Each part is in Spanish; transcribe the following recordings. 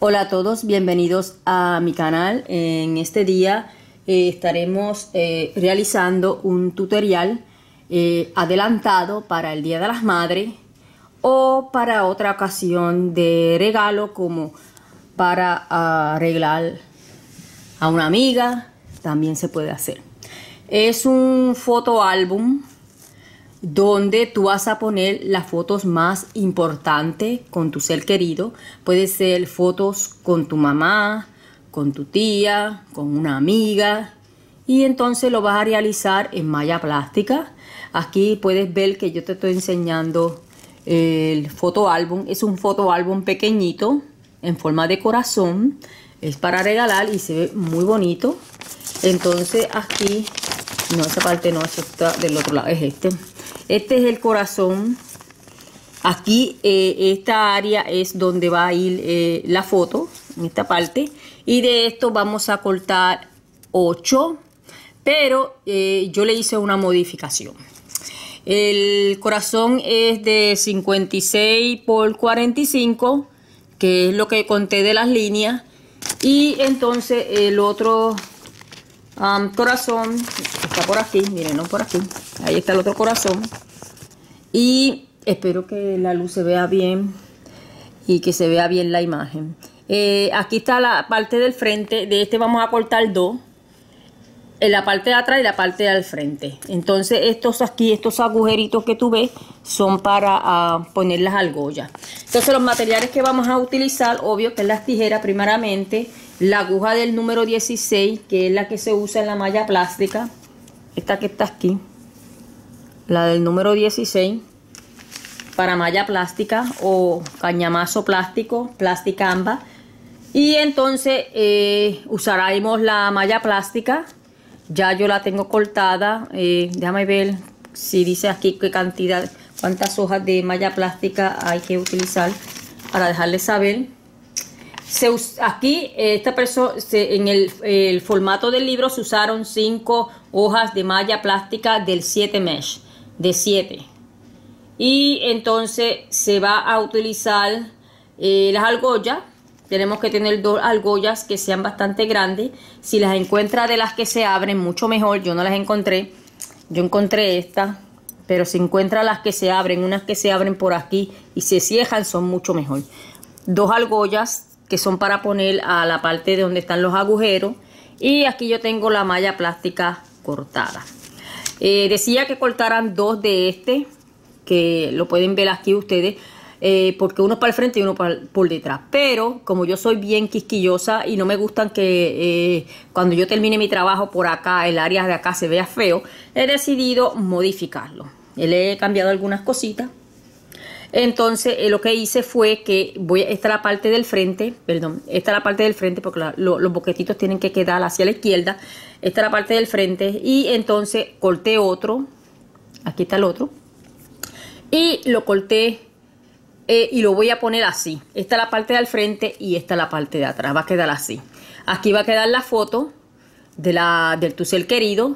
Hola a todos, bienvenidos a mi canal. En este día estaremos realizando un tutorial adelantado para el Día de las Madres o para otra ocasión de regalo, como para arreglar a una amiga, también se puede hacer. Es un fotoálbum donde tú vas a poner las fotos más importantes con tu ser querido. Puede ser fotos con tu mamá, con tu tía, con una amiga, y entonces lo vas a realizar en malla plástica. Aquí puedes ver que yo te estoy enseñando el fotoálbum. Es un fotoálbum pequeñito en forma de corazón, es para regalar y se ve muy bonito. Entonces aquí, no, esa parte no, eso está del otro lado, es este. Este es el corazón. Aquí esta área es donde va a ir la foto, en esta parte. Y de esto vamos a cortar 8, pero yo le hice una modificación. El corazón es de 56 por 45, que es lo que conté de las líneas. Y entonces el otro corazón está por aquí, miren, no por aquí. Ahí está el otro corazón. Y espero que la luz se vea bien y que se vea bien la imagen. Aquí está la parte del frente. De este vamos a cortar 2. En la parte de atrás y la parte del frente. Entonces estos aquí, estos agujeritos que tú ves, son para poner las argollas. Entonces los materiales que vamos a utilizar, obvio que es las tijeras primeramente. La aguja del número 16, que es la que se usa en la malla plástica. Esta que está aquí. La del número 16. Para malla plástica o cañamazo plástico, plástica amba. Y entonces usaremos la malla plástica. Ya yo la tengo cortada. Déjame ver si dice aquí qué cantidad, cuántas hojas de malla plástica hay que utilizar para dejarles saber. Aquí esta persona, en el formato del libro se usaron 5 hojas de malla plástica del 7 mesh, de 7. Y entonces se va a utilizar las argollas. Tenemos que tener 2 argollas que sean bastante grandes. Si las encuentra de las que se abren, mucho mejor. Yo no las encontré. Yo encontré estas. Pero si encuentra las que se abren, unas que se abren por aquí y se cierran, son mucho mejor. 2 argollas que son para poner a la parte de donde están los agujeros. Y aquí yo tengo la malla plástica cortada. Decía que cortaran 2 de este, que lo pueden ver aquí ustedes. Porque uno para el frente y uno por detrás. Pero como yo soy bien quisquillosa y no me gustan que cuando yo termine mi trabajo por acá, el área de acá se vea feo, he decidido modificarlo. Le he cambiado algunas cositas. Entonces lo que hice fue que esta es la parte del frente, perdón, esta es la parte del frente porque los boquetitos tienen que quedar hacia la izquierda. Esta es la parte del frente y entonces corté otro. Aquí está el otro. Y lo corté. Y lo voy a poner así. Esta es la parte del frente y esta es la parte de atrás. Va a quedar así. Aquí va a quedar la foto de tu ser querido.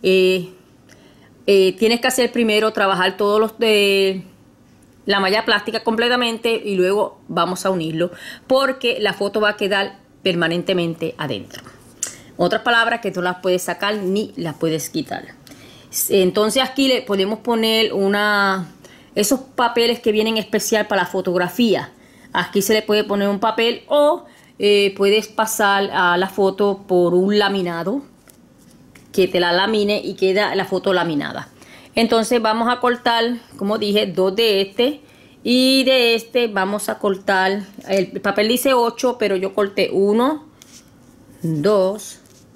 Tienes que hacer primero trabajar todos los de la malla plástica completamente y luego vamos a unirlo porque la foto va a quedar permanentemente adentro. Otras palabras que tú las puedes sacar ni las puedes quitar. Entonces aquí le podemos poner esos papeles que vienen especial para la fotografía. Aquí se le puede poner un papel o puedes pasar a la foto por un laminado que te la lamine y queda la foto laminada. Entonces vamos a cortar, como dije, 2 de este y de este vamos a cortar, el papel dice 8, pero yo corté 1, 2,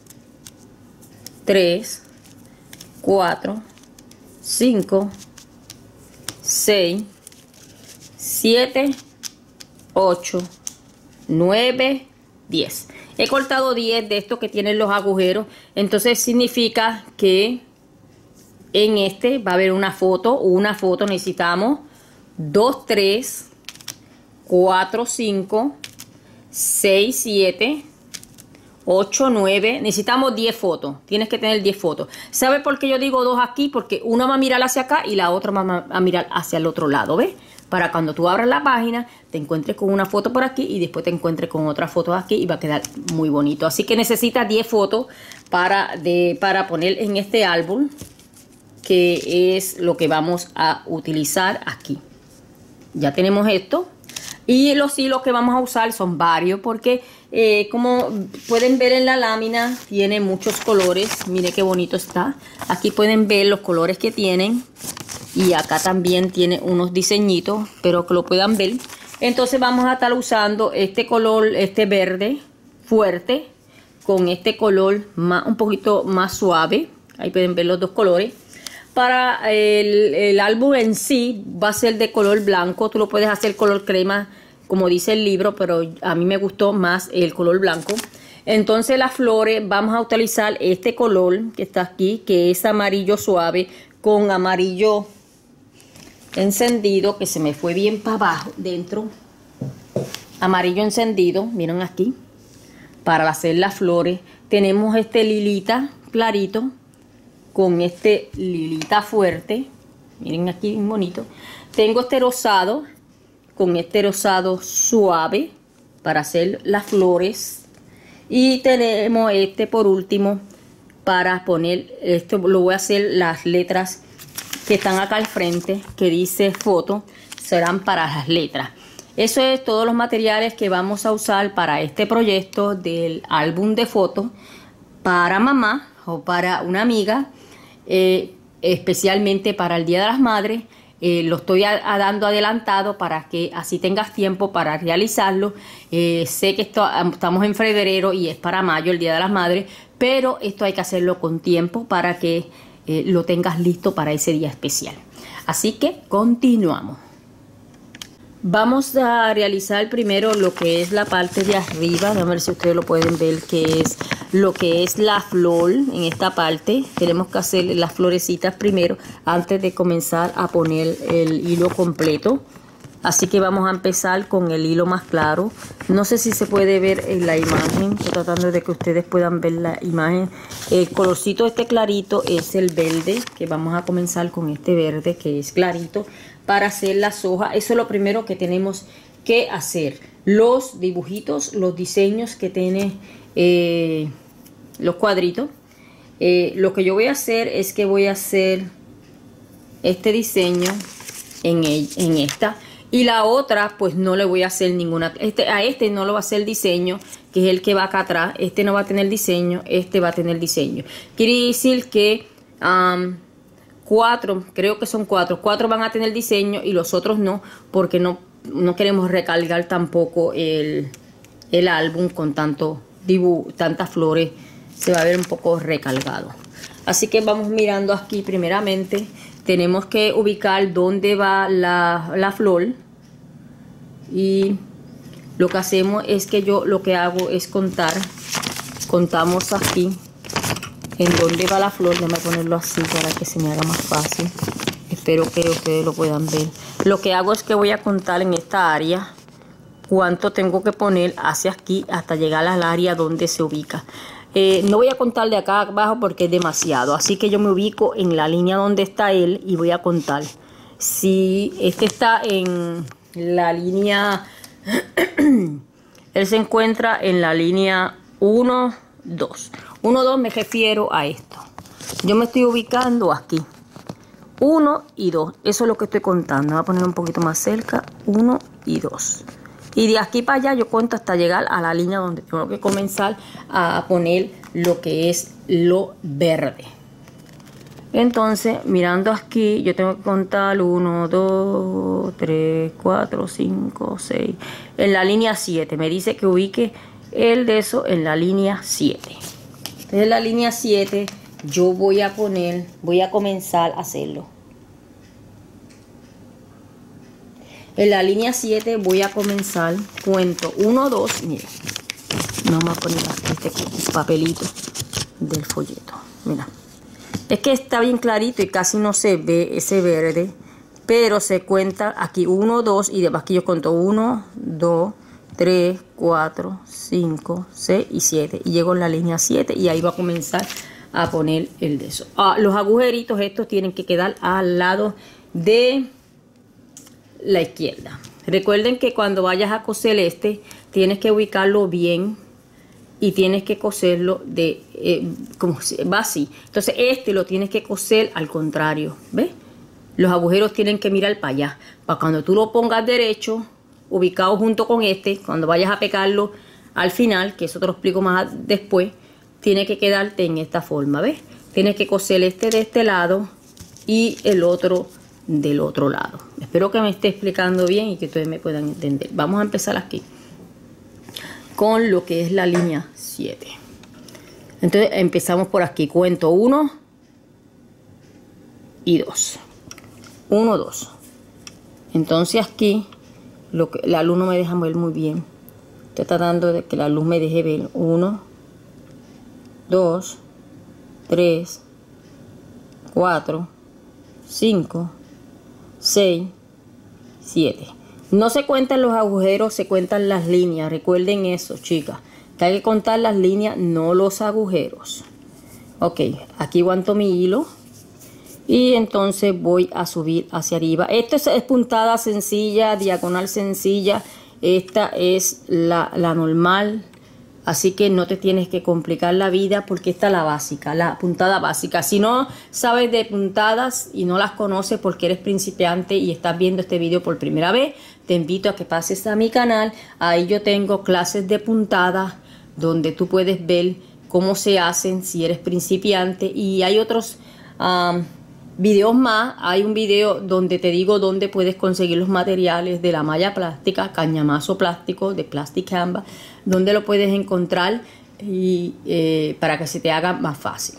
3, 4, 5, 6, 7, 8, 9, 10. He cortado 10 de estos que tienen los agujeros. Entonces significa que en este va a haber una foto. Necesitamos 2, 3, 4, 5, 6, 7, 8, 9. Necesitamos 10 fotos. Tienes que tener 10 fotos. ¿Sabe por qué yo digo 2 aquí? Porque una va a mirar hacia acá y la otra va a mirar hacia el otro lado. ¿Ves? para cuando tú abras la página te encuentres con una foto por aquí y después te encuentres con otra foto aquí y va a quedar muy bonito. Así que necesitas 10 fotos para poner en este álbum, que es lo que vamos a utilizar aquí. Ya tenemos esto. Y los hilos que vamos a usar son varios porque como pueden ver en la lámina tiene muchos colores. Mire qué bonito está. Aquí pueden ver los colores que tienen. Y acá también tiene unos diseñitos, pero que lo puedan ver. Entonces vamos a estar usando este color, este verde fuerte, con este color un poquito más suave. Ahí pueden ver los dos colores. Para el álbum en sí va a ser de color blanco. Tú lo puedes hacer color crema, como dice el libro, pero a mí me gustó más el color blanco. Entonces las flores vamos a utilizar este color que está aquí, que es amarillo suave con amarillo encendido, que se me fue bien para abajo dentro. Amarillo encendido, miren aquí. Para hacer las flores tenemos este lilita clarito con este lilita fuerte. Miren aquí bien bonito. Tengo este rosado con este rosado suave para hacer las flores. Y tenemos este por último para poner, esto lo voy a hacer las letras que están acá al frente, que dice foto, serán para las letras. Eso es todos los materiales que vamos a usar para este proyecto del álbum de fotos para mamá o para una amiga, especialmente para el Día de las Madres. Lo estoy dando adelantado para que así tengas tiempo para realizarlo. Sé que estamos en febrero y es para mayo el Día de las Madres, pero esto hay que hacerlo con tiempo para que lo tengas listo para ese día especial. Así que continuamos. Vamos a realizar primero lo que es la parte de arriba. A ver si ustedes lo pueden ver, que es lo que es la flor. En esta parte tenemos que hacer las florecitas primero antes de comenzar a poner el hilo completo. Así que vamos a empezar con el hilo más claro. No sé si se puede ver en la imagen. Estoy tratando de que ustedes puedan ver la imagen. El colorcito este clarito es el verde, que vamos a comenzar con este verde que es clarito para hacer las hojas. Eso es lo primero que tenemos que hacer. Los dibujitos, los diseños que tiene los cuadritos. Lo que yo voy a hacer es que voy a hacer este diseño en esta. Y la otra, pues no le voy a hacer ninguna. A este no lo va a hacer diseño, que es el que va acá atrás. Este no va a tener diseño, este va a tener diseño. Quiere decir que creo que son cuatro van a tener diseño y los otros no, porque no queremos recargar tampoco el álbum con tantas flores. Se va a ver un poco recargado. Así que vamos mirando aquí primeramente. Tenemos que ubicar dónde va la flor. Y lo que hacemos es que yo lo que hago es contar. Contamos aquí en dónde va la flor. Déjame ponerlo así para que se me haga más fácil. Espero que ustedes lo puedan ver. Lo que hago es que voy a contar en esta área cuánto tengo que poner hacia aquí hasta llegar al área donde se ubica. No voy a contar de acá abajo porque es demasiado. Así que yo me ubico en la línea donde está él y voy a contar. Si este está en la línea... él se encuentra en la línea 1, 2. 1, 2 me refiero a esto. Yo me estoy ubicando aquí. 1 y 2. Eso es lo que estoy contando. Voy a poner un poquito más cerca. 1 y 2. Y de aquí para allá yo cuento hasta llegar a la línea donde tengo que comenzar a poner lo que es lo verde. Entonces, mirando aquí, yo tengo que contar 1, 2, 3, 4, 5, 6. En la línea 7. Me dice que ubique el de eso en la línea 7. Entonces, en la línea 7 yo voy a comenzar a hacerlo. En la línea 7 voy a comenzar, cuento 1, 2, miren. Vamos a poner este papelito del folleto. Mira. Es que está bien clarito y casi no se ve ese verde. Pero se cuenta aquí 1, 2 y después aquí yo cuento 1, 2, 3, 4, 5, 6 y 7. Y llego en la línea 7 y ahí va a comenzar a poner el de eso. Los agujeritos estos tienen que quedar al lado de la izquierda. Recuerden que cuando vayas a coser este, tienes que ubicarlo bien y tienes que coserlo de como va así. Entonces este lo tienes que coser al contrario, ¿ves? Los agujeros tienen que mirar para allá, para cuando tú lo pongas derecho, ubicado junto con este, cuando vayas a pegarlo al final, que eso te lo explico más después, tiene que quedarte en esta forma, ¿ves? Tienes que coser este de este lado y el otro del otro lado. Espero que me esté explicando bien y que ustedes me puedan entender. Vamos a empezar aquí con lo que es la línea 7. Entonces empezamos por aquí, cuento 1 y 2, 1, 2. Entonces aquí la luz no me deja ver muy bien, estoy tratando de que la luz me deje ver. 1, 2, 3, 4, 5, 6, 7. No se cuentan los agujeros, se cuentan las líneas. Recuerden eso, chicas, que hay que contar las líneas, no los agujeros. Ok, aquí aguanto mi hilo y entonces voy a subir hacia arriba. Esto es puntada sencilla, diagonal sencilla. Esta es la normal, así que no te tienes que complicar la vida porque esta es la básica, la puntada básica. Si no sabes de puntadas y no las conoces porque eres principiante y estás viendo este video por primera vez, te invito a que pases a mi canal. Ahí yo tengo clases de puntadas donde tú puedes ver cómo se hacen si eres principiante, y hay otros videos más. Hay un video donde te digo dónde puedes conseguir los materiales de la malla plástica, cañamazo plástico de Plastic Canvas, donde lo puedes encontrar y para que se te haga más fácil.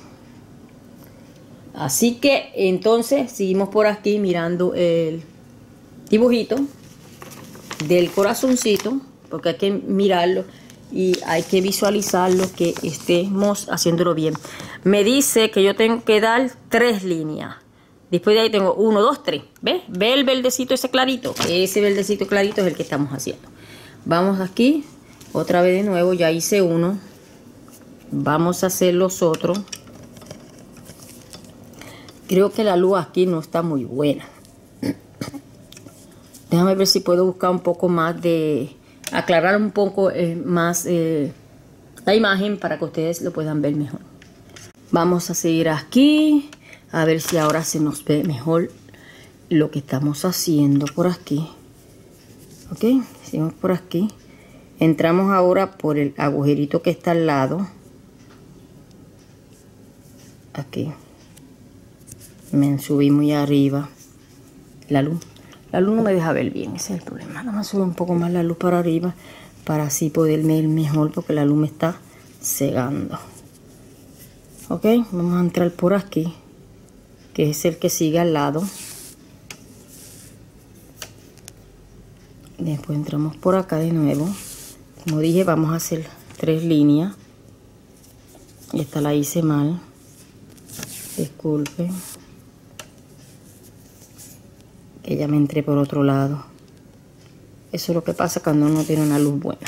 Así que entonces seguimos por aquí mirando el dibujito del corazoncito, porque hay que mirarlo y hay que visualizarlo, que estemos haciéndolo bien. Me dice que yo tengo que dar 3 líneas. Después de ahí tengo 1, 2, 3. ¿Ves? ¿Ve el verdecito ese clarito? Ese verdecito clarito es el que estamos haciendo. Vamos aquí, otra vez de nuevo, ya hice uno. Vamos a hacer los otros. Creo que la luz aquí no está muy buena. Déjame ver si puedo buscar un poco más de... aclarar un poco más la imagen para que ustedes lo puedan ver mejor. Vamos a seguir aquí. A ver si ahora se nos ve mejor lo que estamos haciendo por aquí. Ok, seguimos por aquí. Entramos ahora por el agujerito que está al lado. Aquí. Me subí muy arriba. La luz no me deja ver bien, ese es el problema. Vamos a subir un poco más la luz para arriba para así poder ver mejor, porque la luz me está cegando. Ok, vamos a entrar por aquí, que es el que sigue al lado. Después entramos por acá de nuevo. Como dije, vamos a hacer 3 líneas. Y esta la hice mal, disculpen, que ya me entré por otro lado. Eso es lo que pasa cuando uno tiene una luz buena.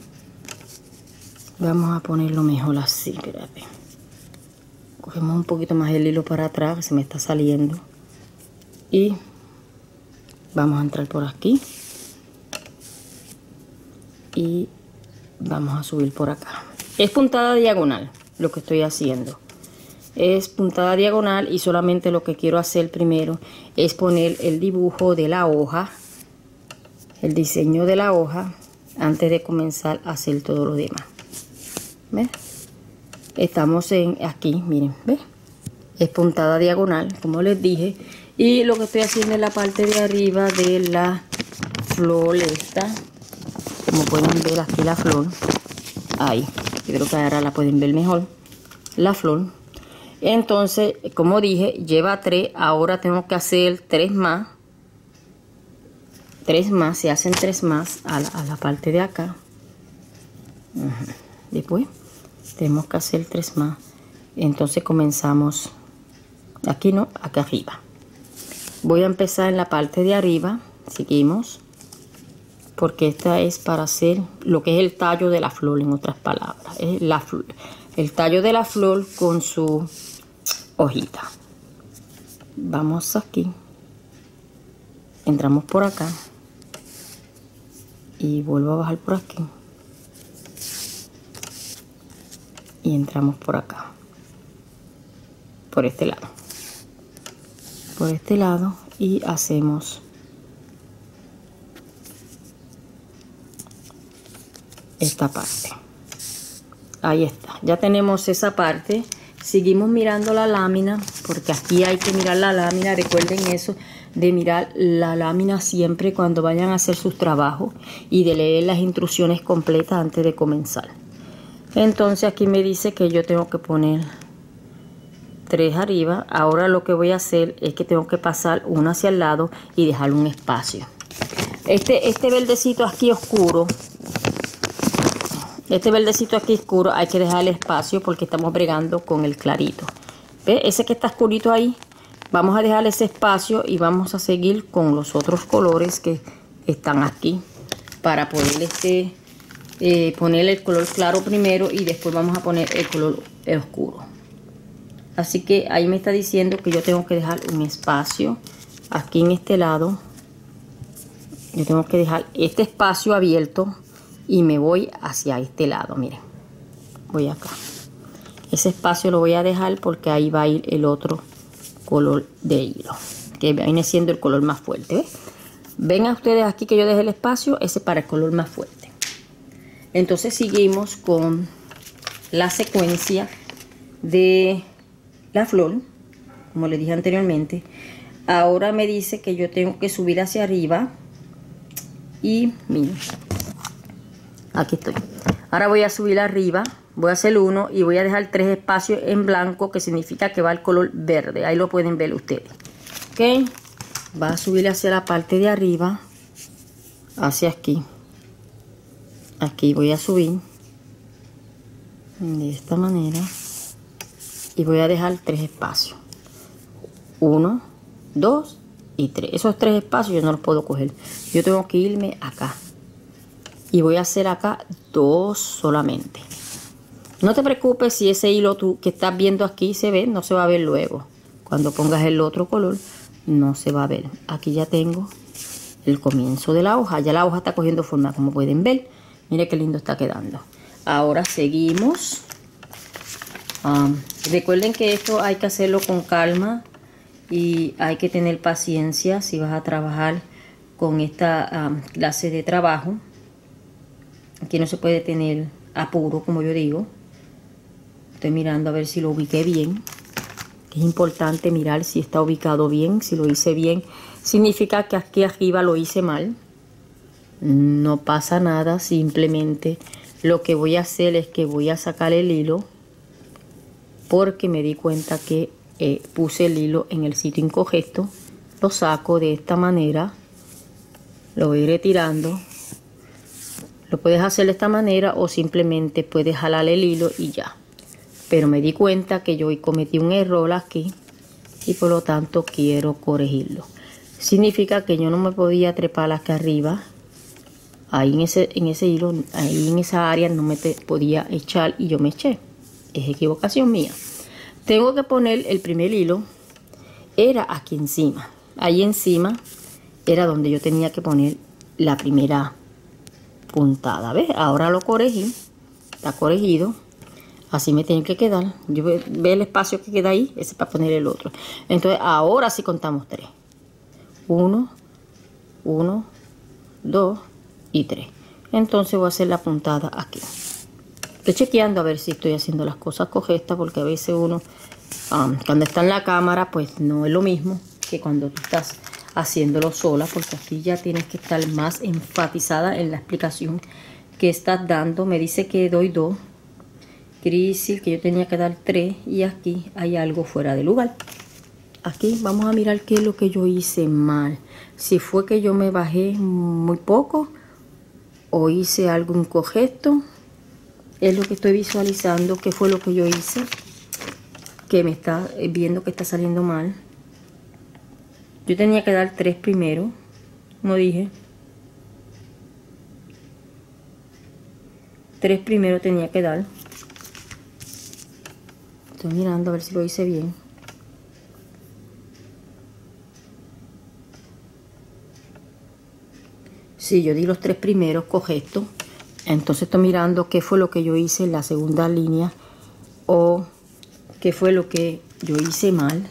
Vamos a ponerlo mejor así, espérate. Cogemos un poquito más el hilo para atrás, que se me está saliendo. Y vamos a entrar por aquí. Y vamos a subir por acá. Es puntada diagonal lo que estoy haciendo. Es puntada diagonal y solamente lo que quiero hacer primero es poner el dibujo de la hoja, el diseño de la hoja, antes de comenzar a hacer todo lo demás. ¿Ves? Estamos aquí, miren, ¿ves? Es puntada diagonal, como les dije. Y lo que estoy haciendo en la parte de arriba de la flor esta, como pueden ver aquí la flor, ahí, creo que ahora la pueden ver mejor, la flor. Entonces, como dije, lleva 3, ahora tengo que hacer 3 más. 3 más, se hacen 3 más a la parte de acá. Después tenemos que hacer 3 más. Entonces comenzamos aquí, no, acá arriba. Voy a empezar en la parte de arriba, seguimos, porque esta es para hacer lo que es el tallo de la flor, en otras palabras. Es el tallo de la flor con su hojita. Vamos aquí, entramos por acá, y vuelvo a bajar por aquí y entramos por acá, por este lado, y hacemos esta parte. Ahí está, ya tenemos esa parte. Seguimos mirando la lámina, porque aquí hay que mirar la lámina. Recuerden eso de mirar la lámina siempre cuando vayan a hacer sus trabajos, y de leer las instrucciones completas antes de comenzar. Entonces aquí me dice que yo tengo que poner 3 arriba. Ahora lo que voy a hacer es que tengo que pasar uno hacia el lado y dejar un espacio. Este verdecito aquí oscuro, hay que dejar el espacio porque estamos bregando con el clarito. ¿Ve? Ese que está oscurito ahí, vamos a dejar ese espacio y vamos a seguir con los otros colores que están aquí para poder poner el color claro primero y después vamos a poner el color oscuro. Así que ahí me está diciendo que yo tengo que dejar un espacio aquí en este lado. Yo tengo que dejar este espacio abierto y me voy hacia este lado. Miren, voy acá. Ese espacio lo voy a dejar porque ahí va a ir el otro color de hilo, que viene siendo el color más fuerte. ¿Ves? Ven a ustedes aquí que yo dejé el espacio, ese para el color más fuerte. Entonces seguimos con la secuencia de la flor, como les dije anteriormente. Ahora me dice que yo tengo que subir hacia arriba y miren, aquí estoy. Ahora voy a subir arriba, voy a hacer uno y voy a dejar 3 espacios en blanco, que significa que va el color verde. Ahí lo pueden ver ustedes. Ok, va a subir hacia la parte de arriba, hacia aquí. Aquí voy a subir de esta manera y voy a dejar 3 espacios. 1, 2 y 3. Esos 3 espacios yo no los puedo coger. Yo tengo que irme acá. Y voy a hacer acá 2 solamente. No te preocupes si ese hilo que estás viendo aquí se ve, no se va a ver luego. Cuando pongas el otro color, no se va a ver. Aquí ya tengo el comienzo de la hoja. Ya la hoja está cogiendo forma, como pueden ver. Mire qué lindo está quedando. Ahora seguimos. Recuerden que esto hay que hacerlo con calma y hay que tener paciencia si vas a trabajar con esta clase de trabajo. Aquí no se puede tener apuro, como yo digo. Estoy mirando a ver si lo ubiqué bien. Es importante mirar si está ubicado bien. Si lo hice bien, significa que aquí arriba lo hice mal. No pasa nada, simplemente lo que voy a hacer es que voy a sacar el hilo, porque me di cuenta que puse el hilo en el sitio incorrecto. Lo saco de esta manera, lo voy retirando. Lo puedes hacer de esta manera o simplemente puedes jalar el hilo y ya. Pero me di cuenta que yo cometí un error aquí y por lo tanto quiero corregirlo. Significa que yo no me podía trepar acá arriba. Ahí en ese hilo, ahí en esa área no me podía echar y yo me eché. Es equivocación mía. Tengo que poner el primer hilo. Era aquí encima. Ahí encima era donde yo tenía que poner la primera puntada. ¿Ves? Ahora lo corregí. Está corregido. Así me tiene que quedar. Yo ve el espacio que queda ahí. Ese es para poner el otro. Entonces ahora sí contamos 3. 1, 1, 2 y 3. Entonces voy a hacer la puntada aquí. Estoy chequeando a ver si estoy haciendo las cosas correctas, porque a veces uno cuando está en la cámara pues no es lo mismo que cuando tú estás haciéndolo sola, porque aquí ya tienes que estar más enfatizada en la explicación que estás dando. Me dice que doy 2. Quiere decir que yo tenía que dar 3 y aquí hay algo fuera de lugar. Aquí vamos a mirar qué es lo que yo hice mal. Si fue que yo me bajé muy poco o hice algo incorrecto. Es lo que estoy visualizando, qué fue lo que yo hice, que me está viendo que está saliendo mal. Yo tenía que dar 3 primero, no dije. 3 primero tenía que dar. Estoy mirando a ver si lo hice bien. Sí, yo di los 3 primeros, correcto. Entonces estoy mirando qué fue lo que yo hice en la segunda línea o qué fue lo que yo hice mal.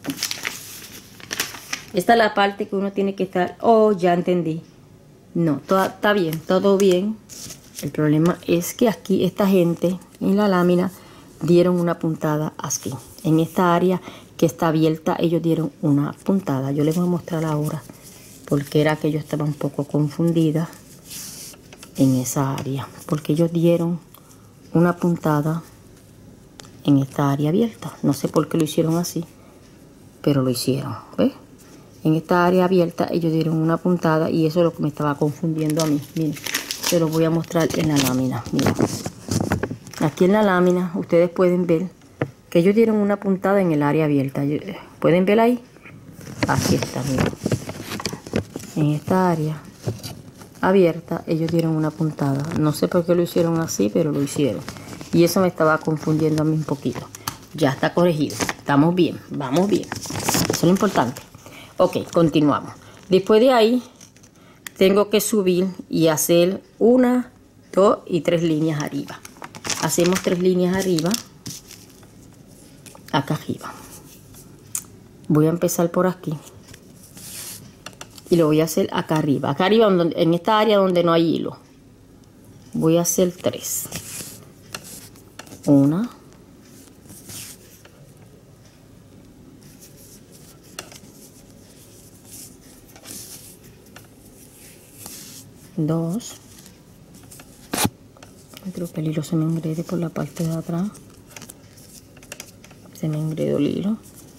Esta es la parte que uno tiene que estar... Oh, ya entendí. No, está bien, todo bien. El problema es que aquí esta gente en la lámina dieron una puntada aquí. En esta área que está abierta ellos dieron una puntada. Yo les voy a mostrar ahora porque era que yo estaba un poco confundida en esa área. Porque ellos dieron una puntada en esta área abierta. No sé por qué lo hicieron así, pero lo hicieron. ¿Ves? En esta área abierta ellos dieron una puntada y eso es lo que me estaba confundiendo a mí. Miren, se los voy a mostrar en la lámina. Miren. Aquí en la lámina ustedes pueden ver que ellos dieron una puntada en el área abierta. ¿Pueden ver ahí? Aquí está, miren. En esta área abierta ellos dieron una puntada. No sé por qué lo hicieron así, pero lo hicieron. Y eso me estaba confundiendo a mí un poquito. Ya está corregido. Estamos bien, vamos bien. Eso es lo importante. Ok, continuamos. Después de ahí, tengo que subir y hacer 1, 2 y 3 líneas arriba. Hacemos 3 líneas arriba. Acá arriba. Voy a empezar por aquí. Y lo voy a hacer acá arriba. Acá arriba, en esta área donde no hay hilo. Voy a hacer 3. 1. 2. Creo que el hilo se me engrede por la parte de atrás. Se me engredó el hilo.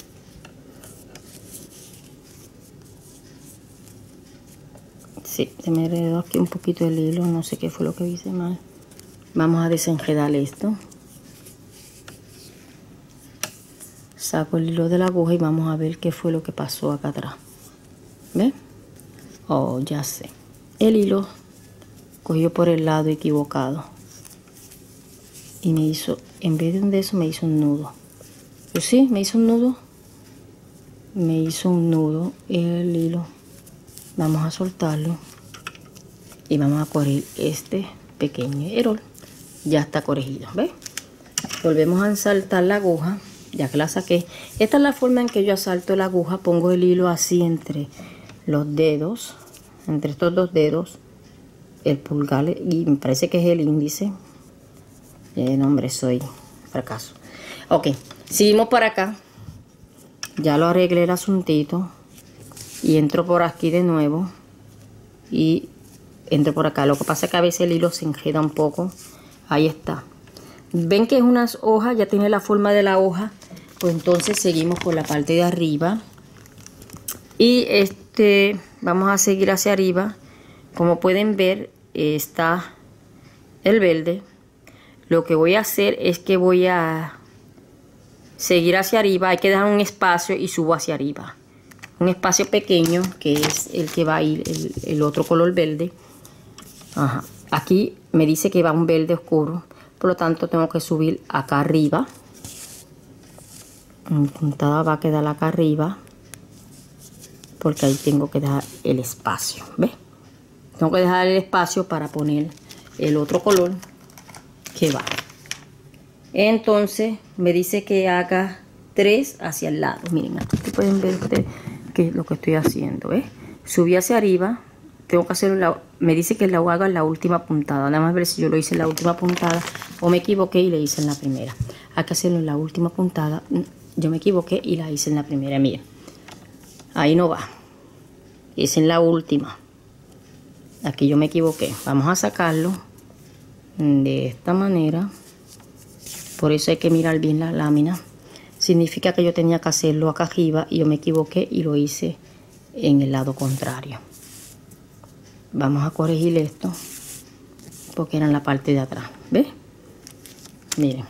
Sí, se me enredó aquí un poquito el hilo. No sé qué fue lo que hice mal. Vamos a desenredar esto. Saco el hilo de la aguja y vamos a ver qué fue lo que pasó acá atrás. ¿Ves? Oh, ya sé. El hilo cogió por el lado equivocado. Y me hizo, en vez de eso, me hizo un nudo. Pues sí, me hizo un nudo. Me hizo un nudo el hilo. Vamos a soltarlo. Y vamos a corregir este pequeño error. Ya está corregido, ¿ves? Volvemos a ensartar la aguja. Ya que la saqué. Esta es la forma en que yo asalto la aguja. Pongo el hilo así entre los dedos. Entre estos dos dedos. El pulgar y me parece que es el índice. No, hombre, soy fracaso. Ok, seguimos para acá. Ya lo arreglé el asuntito. Y entro por aquí de nuevo. Y entro por acá. Lo que pasa es que a veces el hilo se enreda un poco. Ahí está. Ven que es unas hojas, ya tiene la forma de la hoja. Pues entonces seguimos por la parte de arriba. Y vamos a seguir hacia arriba. Como pueden ver, está el verde. Lo que voy a hacer es que voy a seguir hacia arriba. Hay que dejar un espacio y subo hacia arriba. Un espacio pequeño que es el que va a ir el otro color verde. Ajá. Aquí me dice que va un verde oscuro. Por lo tanto tengo que subir acá arriba. Mi puntada va a quedar acá arriba. Porque ahí tengo que dejar el espacio. ¿Ves? Tengo que dejar el espacio para poner el otro color que va. Entonces me dice que haga 3 hacia el lado. Miren, aquí pueden ver ustedes qué es lo que estoy haciendo. ¿Ves? Subí hacia arriba. Tengo que hacer me dice que la haga en la última puntada. Nada más ver si yo lo hice en la última puntada o me equivoqué y le hice en la primera. Hay que hacerlo en la última puntada. Yo me equivoqué y la hice en la primera. Miren, ahí no va. Es en la última. Aquí yo me equivoqué. Vamos a sacarlo de esta manera. Por eso hay que mirar bien la lámina. Significa que yo tenía que hacerlo acá arriba y yo me equivoqué y lo hice en el lado contrario. Vamos a corregir esto porque era en la parte de atrás. ¿Ves? Miren.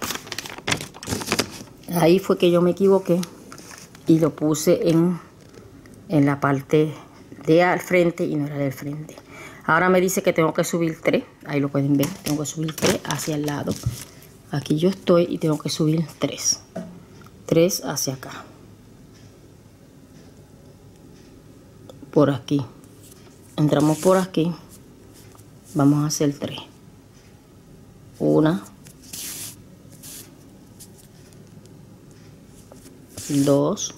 Ahí fue que yo me equivoqué y lo puse en la parte de al frente y no era del frente. Ahora me dice que tengo que subir 3. Ahí lo pueden ver. Tengo que subir 3 hacia el lado. Aquí yo estoy y tengo que subir 3. 3 hacia acá. Por aquí. Entramos por aquí. Vamos a hacer 3. 1, 2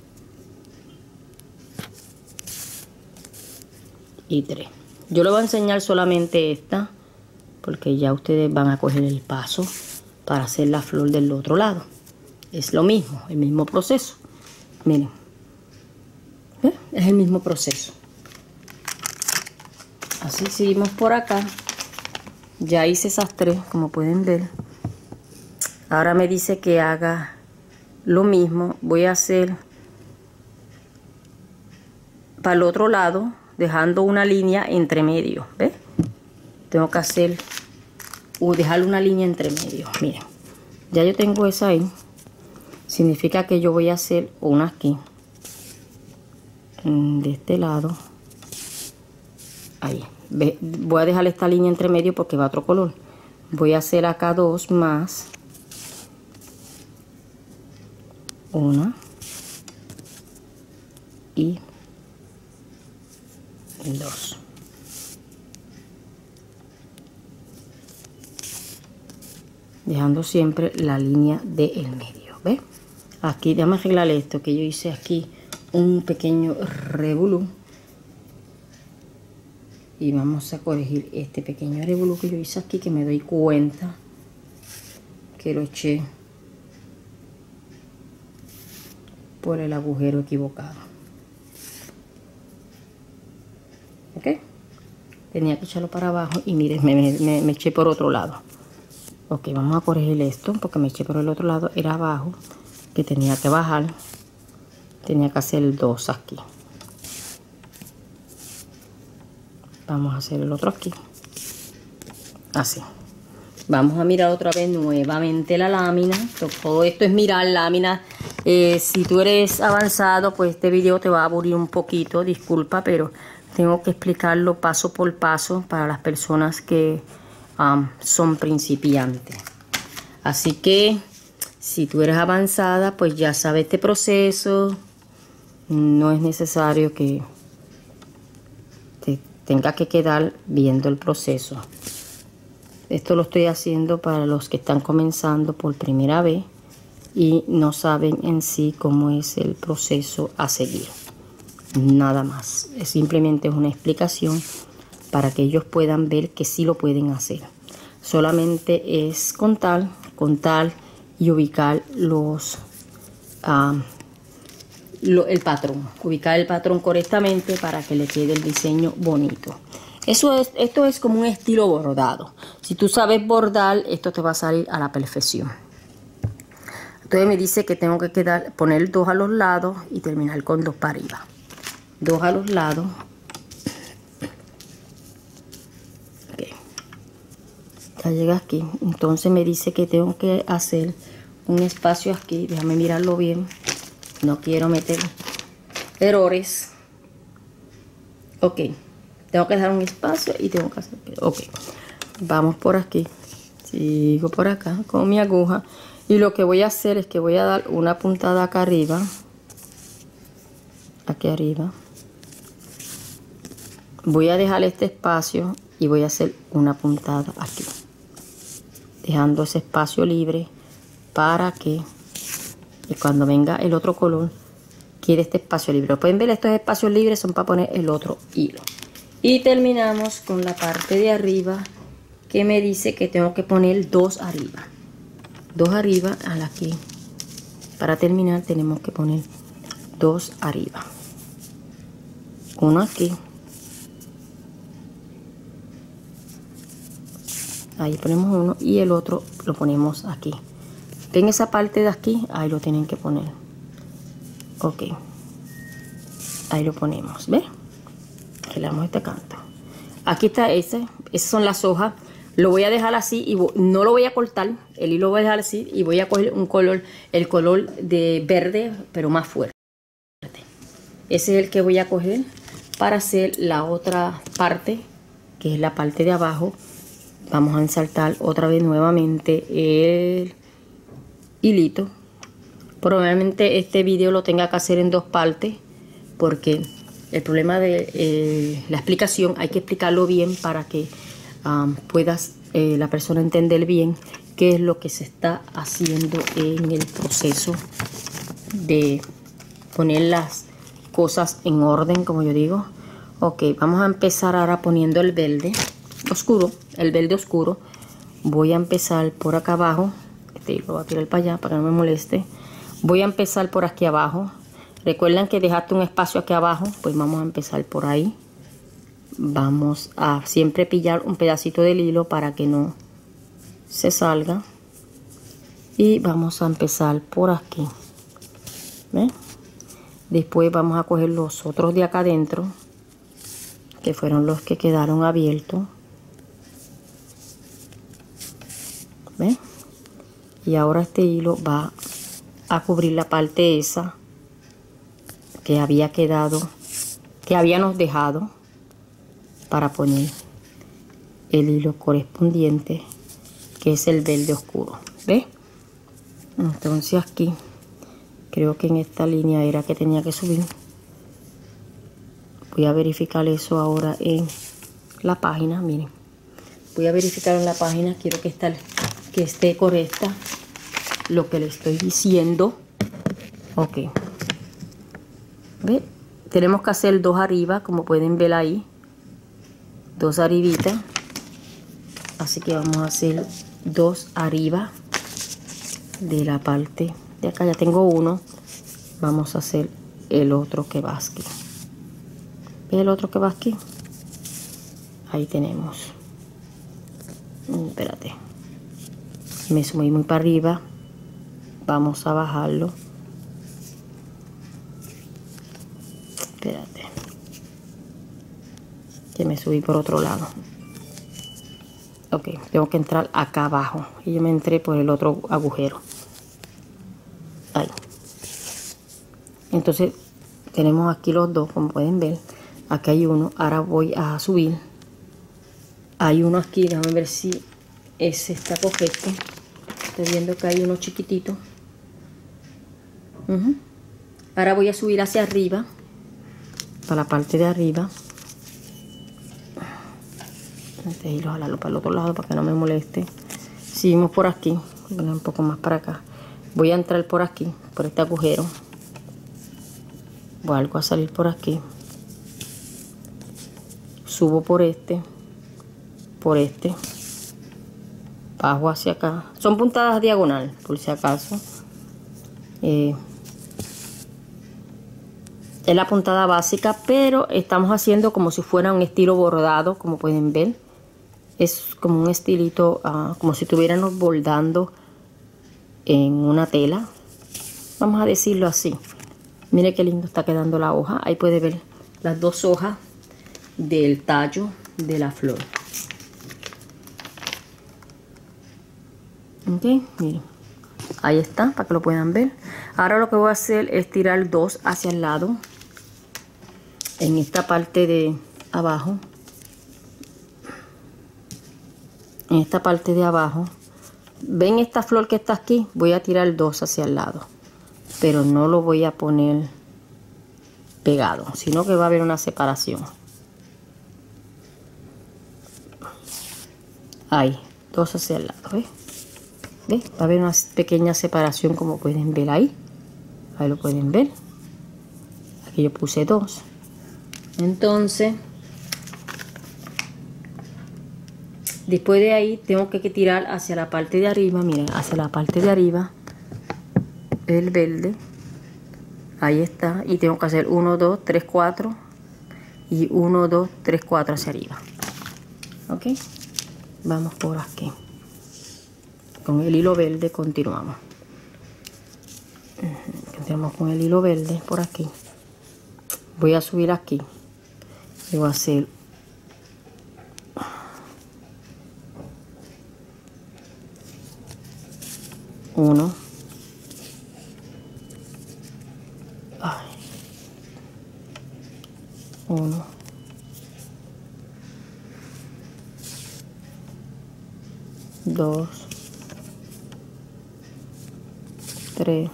y 3. Yo les voy a enseñar solamente esta, porque ya ustedes van a coger el paso para hacer la flor del otro lado. Es lo mismo, el mismo proceso. Miren, es el mismo proceso. Así seguimos por acá. Ya hice esas 3, como pueden ver. Ahora me dice que haga lo mismo. Voy a hacer para el otro lado, dejando una línea entre medio. ¿Ves? Tengo que hacer dejar una línea entre medio. Miren, ya yo tengo esa ahí. Significa que yo voy a hacer una aquí, de este lado. Ahí. Voy a dejar esta línea entre medio porque va a otro color. Voy a hacer acá 2 más. 1 y 2. Dejando siempre la línea del medio. ¿Ves? Aquí, déjame arreglar esto que yo hice aquí, un pequeño revolú. Y vamos a corregir este pequeño revolú que yo hice aquí, que me doy cuenta que lo eché por el agujero equivocado. ¿Ok? Tenía que echarlo para abajo y miren, me eché por otro lado. Ok, vamos a corregir esto porque me eché por el otro lado. Era abajo, que tenía que bajar. Tenía que hacer 2 aquí. Vamos a hacer el otro aquí. Así. Vamos a mirar otra vez nuevamente la lámina. Todo esto es mirar lámina. Si tú eres avanzado, pues este video te va a aburrir un poquito. Disculpa, pero tengo que explicarlo paso por paso para las personas que son principiantes. Así que si tú eres avanzada, pues ya sabes este proceso. No es necesario que te tenga que quedar viendo el proceso. Esto lo estoy haciendo para los que están comenzando por primera vez y no saben en sí cómo es el proceso a seguir. Nada más. Simplemente es una explicación para que ellos puedan ver que sí lo pueden hacer. Solamente es contar y ubicar el patrón. Ubicar el patrón correctamente para que le quede el diseño bonito. Esto es como un estilo bordado. Si tú sabes bordar, esto te va a salir a la perfección. Entonces me dice que tengo que poner 2 a los lados y terminar con 2 para arriba. 2 a los lados. Okay. Ya llega aquí. Entonces me dice que tengo que hacer un espacio aquí. Déjame mirarlo bien. No quiero meter errores. Ok. Tengo que dejar un espacio y tengo que hacer. Ok. Vamos por aquí. Sigo por acá con mi aguja. Y lo que voy a hacer es que voy a dar una puntada acá arriba. Aquí arriba. Voy a dejar este espacio y voy a hacer una puntada aquí. Dejando ese espacio libre para que cuando venga el otro color quede este espacio libre. Pueden ver, estos espacios libres son para poner el otro hilo. Y terminamos con la parte de arriba que me dice que tengo que poner 2 arriba. 2 arriba al aquí. Para terminar tenemos que poner 2 arriba. Uno aquí. Ahí ponemos uno y el otro lo ponemos aquí. Ven esa parte de aquí, ahí lo tienen que poner. Ok. Ahí lo ponemos, ¿ves? Arreglamos este canto. Aquí está esas son las hojas. Lo voy a dejar así y no lo voy a cortar. El hilo lo voy a dejar así y voy a coger un color, el color de verde, pero más fuerte. Ese es el que voy a coger para hacer la otra parte, que es la parte de abajo. Vamos a ensartar otra vez nuevamente el hilito. Probablemente este video lo tenga que hacer en 2 partes, porque el problema de la explicación hay que explicarlo bien para que puedas la persona entender bien qué es lo que se está haciendo en el proceso de poner las cosas en orden, como yo digo. Ok, vamos a empezar ahora poniendo el verde oscuro. Voy a empezar por acá abajo. Lo voy a tirar para allá para que no me moleste. Voy a empezar por aquí abajo. Recuerden que dejaste un espacio aquí abajo, pues vamos a empezar por ahí. Vamos a siempre pillar un pedacito del hilo para que no se salga. Y vamos a empezar por aquí. ¿Ven? Después vamos a coger los otros de acá adentro, que fueron los que quedaron abiertos. ¿Ven? Y ahora este hilo va a cubrir la parte esa que había quedado, que habíamos dejado, para poner el hilo correspondiente, que es el verde oscuro. ¿Ves? Entonces aquí creo que en esta línea era que tenía que subir. Voy a verificar eso ahora en la página. Miren, voy a verificar en la página. Quiero que esté correcta lo que le estoy diciendo. Ok. ¿Ve? Tenemos que hacer 2 arriba, como pueden ver ahí. 2 arribitas. Así que vamos a hacer 2 arriba de la parte de acá. Ya tengo uno. Vamos a hacer el otro que va aquí. ¿Ve el otro que va aquí? Ahí tenemos. Espérate. Me subí muy para arriba. Vamos a bajarlo. Espérate, que me subí por otro lado. Ok, tengo que entrar acá abajo y yo me entré por el otro agujero. Ahí. Entonces tenemos aquí los dos, como pueden ver. Aquí hay uno. Ahora voy a subir. Hay uno aquí, déjame ver si ese está correcto. Estoy viendo que hay uno chiquitito. Ahora voy a subir hacia arriba, para la parte de arriba. Y lo jalarlo para el otro lado para que no me moleste. Seguimos por aquí, voy un poco más para acá. Voy a entrar por aquí, por este agujero. Vuelvo a salir por aquí. Subo por este. Bajo hacia acá. Son puntadas diagonal, por si acaso. Es la puntada básica, pero estamos haciendo como si fuera un estilo bordado, como pueden ver. Es como un estilito, como si estuviéramos bordando en una tela. Vamos a decirlo así. Mire qué lindo está quedando la hoja. Ahí puede ver las 2 hojas del tallo de la flor. Ok, miren. Ahí está, para que lo puedan ver. Ahora lo que voy a hacer es tirar 2 hacia el lado. En esta parte de abajo. En esta parte de abajo. ¿Ven esta flor que está aquí? Voy a tirar 2 hacia el lado. Pero no lo voy a poner pegado, sino que va a haber una separación. Ahí, 2 hacia el lado, ¿ves? ¿Ves? Va a haber una pequeña separación, como pueden ver ahí. Ahí lo pueden ver. Aquí yo puse 2. Entonces, después de ahí tengo que tirar hacia la parte de arriba. Miren, hacia la parte de arriba el verde. Ahí está. Y tengo que hacer 1, 2, 3, 4. Y 1, 2, 3, 4 hacia arriba. Ok. Vamos por aquí. Con el hilo verde continuamos. Continuamos con el hilo verde por aquí. Voy a subir aquí. Y voy a hacer uno. Uno. 2, 3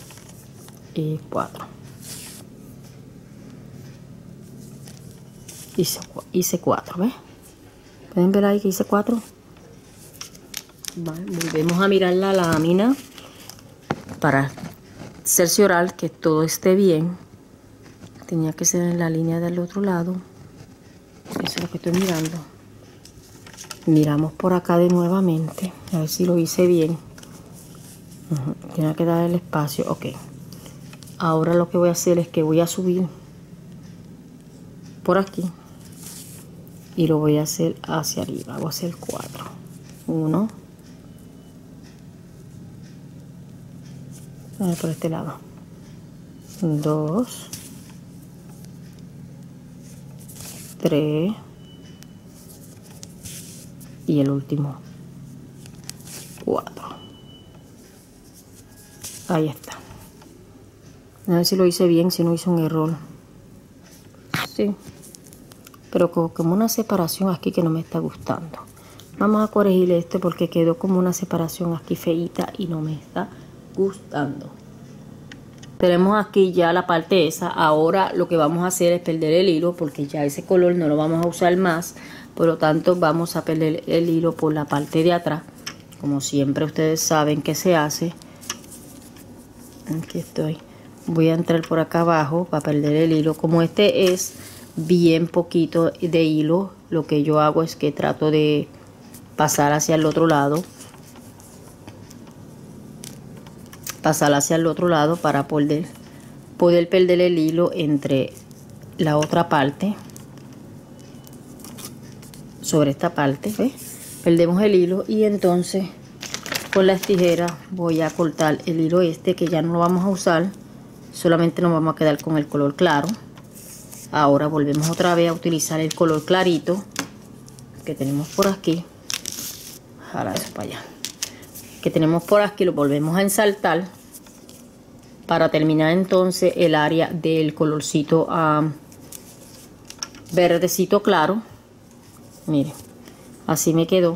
y 4. hice 4, ¿ves? ¿Pueden ver ahí que hice 4? Vale, volvemos a mirar la lámina para cerciorar que todo esté bien. Tenía que ser en la línea del otro lado. Eso es lo que estoy mirando. Miramos por acá de nuevamente, a ver si lo hice bien. Tenía que dar el espacio. Ok. Ahora lo que voy a hacer es que voy a subir por aquí y lo voy a hacer hacia arriba. Voy a hacer 4. 1. Por este lado. 2. 3. Y el último 4. Ahí está. A ver si lo hice bien, si no hice un error. Sí. Pero como una separación aquí que no me está gustando. Vamos a corregir esto porque quedó como una separación aquí feíta y no me está gustando. Tenemos aquí ya la parte esa. Ahora lo que vamos a hacer es perder el hilo porque ya ese color no lo vamos a usar más. Por lo tanto vamos a perder el hilo por la parte de atrás. Como siempre ustedes saben que se hace. Aquí estoy. Voy a entrar por acá abajo para perder el hilo. Como este es bien poquito de hilo, lo que yo hago es que trato de pasar hacia el otro lado. Pasar hacia el otro lado para poder perder el hilo entre la otra parte. Sobre esta parte, ¿ves? Perdemos el hilo y entonces con las tijeras voy a cortar el hilo este que ya no lo vamos a usar. Solamente nos vamos a quedar con el color claro. Ahora volvemos otra vez a utilizar el color clarito que tenemos por aquí. Jala eso para allá. Que tenemos por aquí, lo volvemos a ensaltar para terminar entonces el área del colorcito verdecito claro. Miren, así me quedó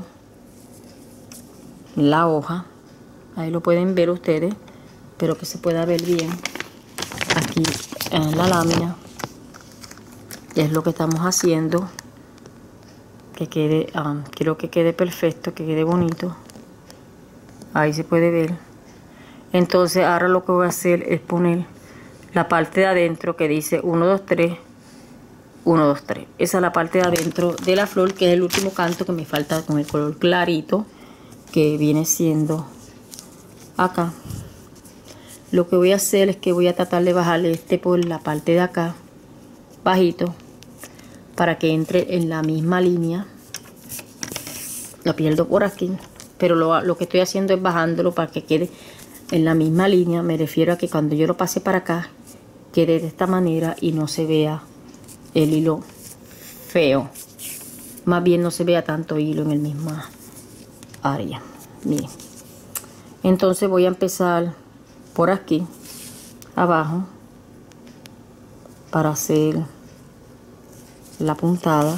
la hoja. Ahí lo pueden ver ustedes, pero que se pueda ver bien aquí en la lámina. Es lo que estamos haciendo, que quede, quiero que quede perfecto, que quede bonito. Ahí se puede ver. Entonces ahora lo que voy a hacer es poner la parte de adentro que dice 1, 2, 3, 1, 2, 3. Esa es la parte de adentro de la flor, que es el último canto que me falta con el color clarito, que viene siendo acá. Lo que voy a hacer es que voy a tratar de bajarle este por la parte de acá, bajito, para que entre en la misma línea. Lo pierdo por aquí, pero lo que estoy haciendo es bajándolo para que quede en la misma línea. Me refiero a que cuando yo lo pase para acá, quede de esta manera y no se vea el hilo feo. Más bien no se vea tanto hilo en el mismo área. Miren. Entonces voy a empezar por aquí abajo para hacer la puntada.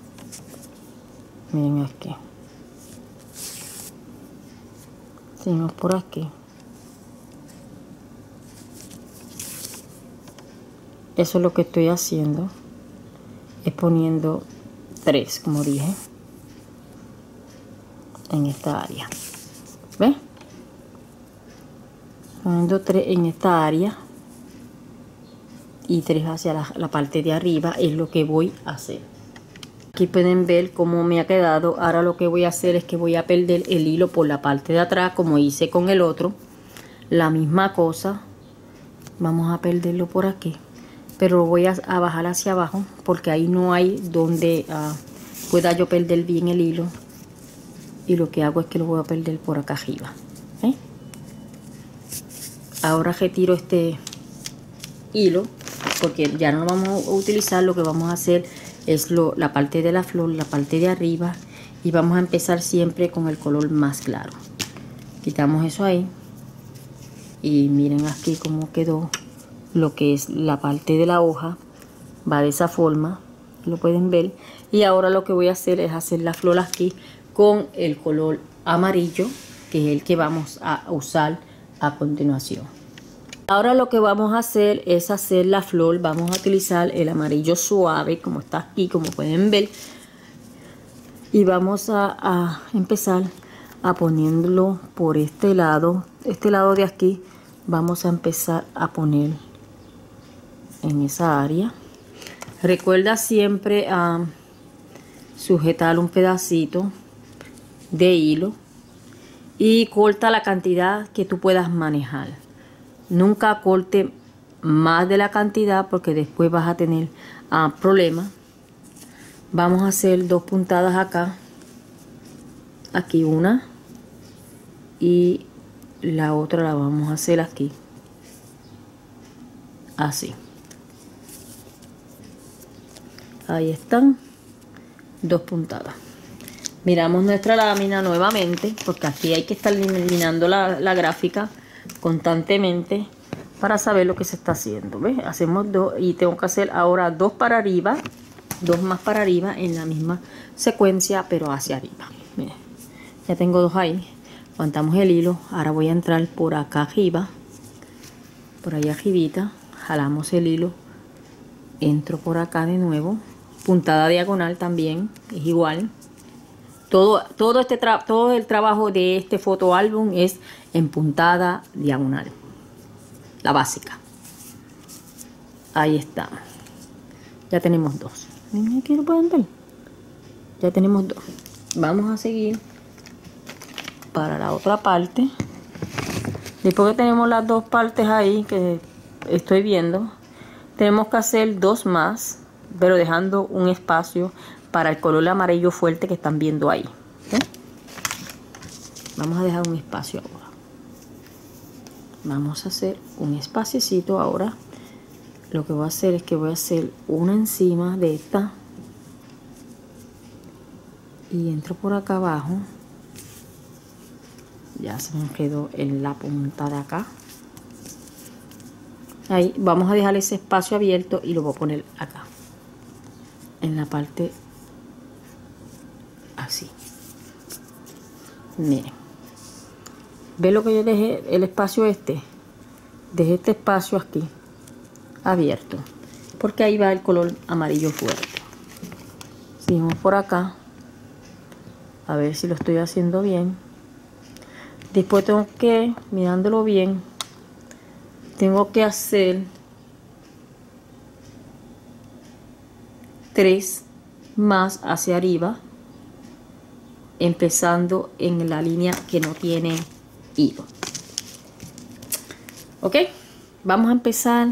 Miren aquí. Seguimos por aquí. Eso es lo que estoy haciendo. Es poniendo 3, como dije, en esta área. ¿Ves? Poniendo 3 en esta área y 3 hacia la parte de arriba es lo que voy a hacer. Aquí pueden ver cómo me ha quedado. Ahora lo que voy a hacer es que voy a perder el hilo por la parte de atrás, como hice con el otro. La misma cosa. Vamos a perderlo por aquí. Pero lo voy a bajar hacia abajo porque ahí no hay donde pueda yo perder bien el hilo. Y lo que hago es que lo voy a perder por acá arriba. Ahora retiro este hilo porque ya no lo vamos a utilizar. Lo que vamos a hacer es la parte de la flor, la parte de arriba, y vamos a empezar siempre con el color más claro. Quitamos eso ahí y miren aquí cómo quedó lo que es la parte de la hoja. Va de esa forma, lo pueden ver. Y ahora lo que voy a hacer es hacer la flor aquí con el color amarillo, que es el que vamos a usar a continuación. Ahora lo que vamos a hacer es hacer la flor. Vamos a utilizar el amarillo suave, como está aquí, como pueden ver. Y vamos a empezar a poniéndolo por este lado de aquí. Vamos a empezar a poner en esa área. Recuerda siempre sujetar un pedacito de hilo y corta la cantidad que tú puedas manejar. Nunca corte más de la cantidad porque después vas a tener problemas. Vamos a hacer 2 puntadas acá, aquí una y la otra la vamos a hacer aquí, así. Ahí están 2 puntadas. Miramos nuestra lámina nuevamente porque aquí hay que estar eliminando la gráfica constantemente para saber lo que se está haciendo. ¿Ves? Hacemos 2 y tengo que hacer ahora 2 para arriba, 2 más para arriba en la misma secuencia pero hacia arriba. Miren, ya tengo 2 ahí. Levantamos el hilo. Ahora voy a entrar por acá arriba, por ahí arribita, jalamos el hilo, entro por acá de nuevo, puntada diagonal también es igual. Todo el trabajo de este fotoálbum es en puntada diagonal, la básica. Ahí está. Ya tenemos 2. Aquí lo pueden ver. Ya tenemos 2. Vamos a seguir para la otra parte. Después que tenemos las 2 partes ahí que estoy viendo, tenemos que hacer 2 más, pero dejando un espacio para el color amarillo fuerte que están viendo ahí. ¿Sí? Vamos a dejar un espacio ahora. Vamos a hacer un espaciecito ahora. Lo que voy a hacer es que voy a hacer una encima de esta y entro por acá abajo. Ya se me quedó en la punta de acá. Ahí vamos a dejar ese espacio abierto y lo voy a poner acá en la parte así. Miren, ¿ven lo que yo dejé? El espacio dejé este espacio aquí abierto porque ahí va el color amarillo fuerte. Seguimos por acá a ver si lo estoy haciendo bien. Después tengo que, mirándolo bien, tengo que hacer 3 más hacia arriba, empezando en la línea que no tiene hilo. Ok, vamos a empezar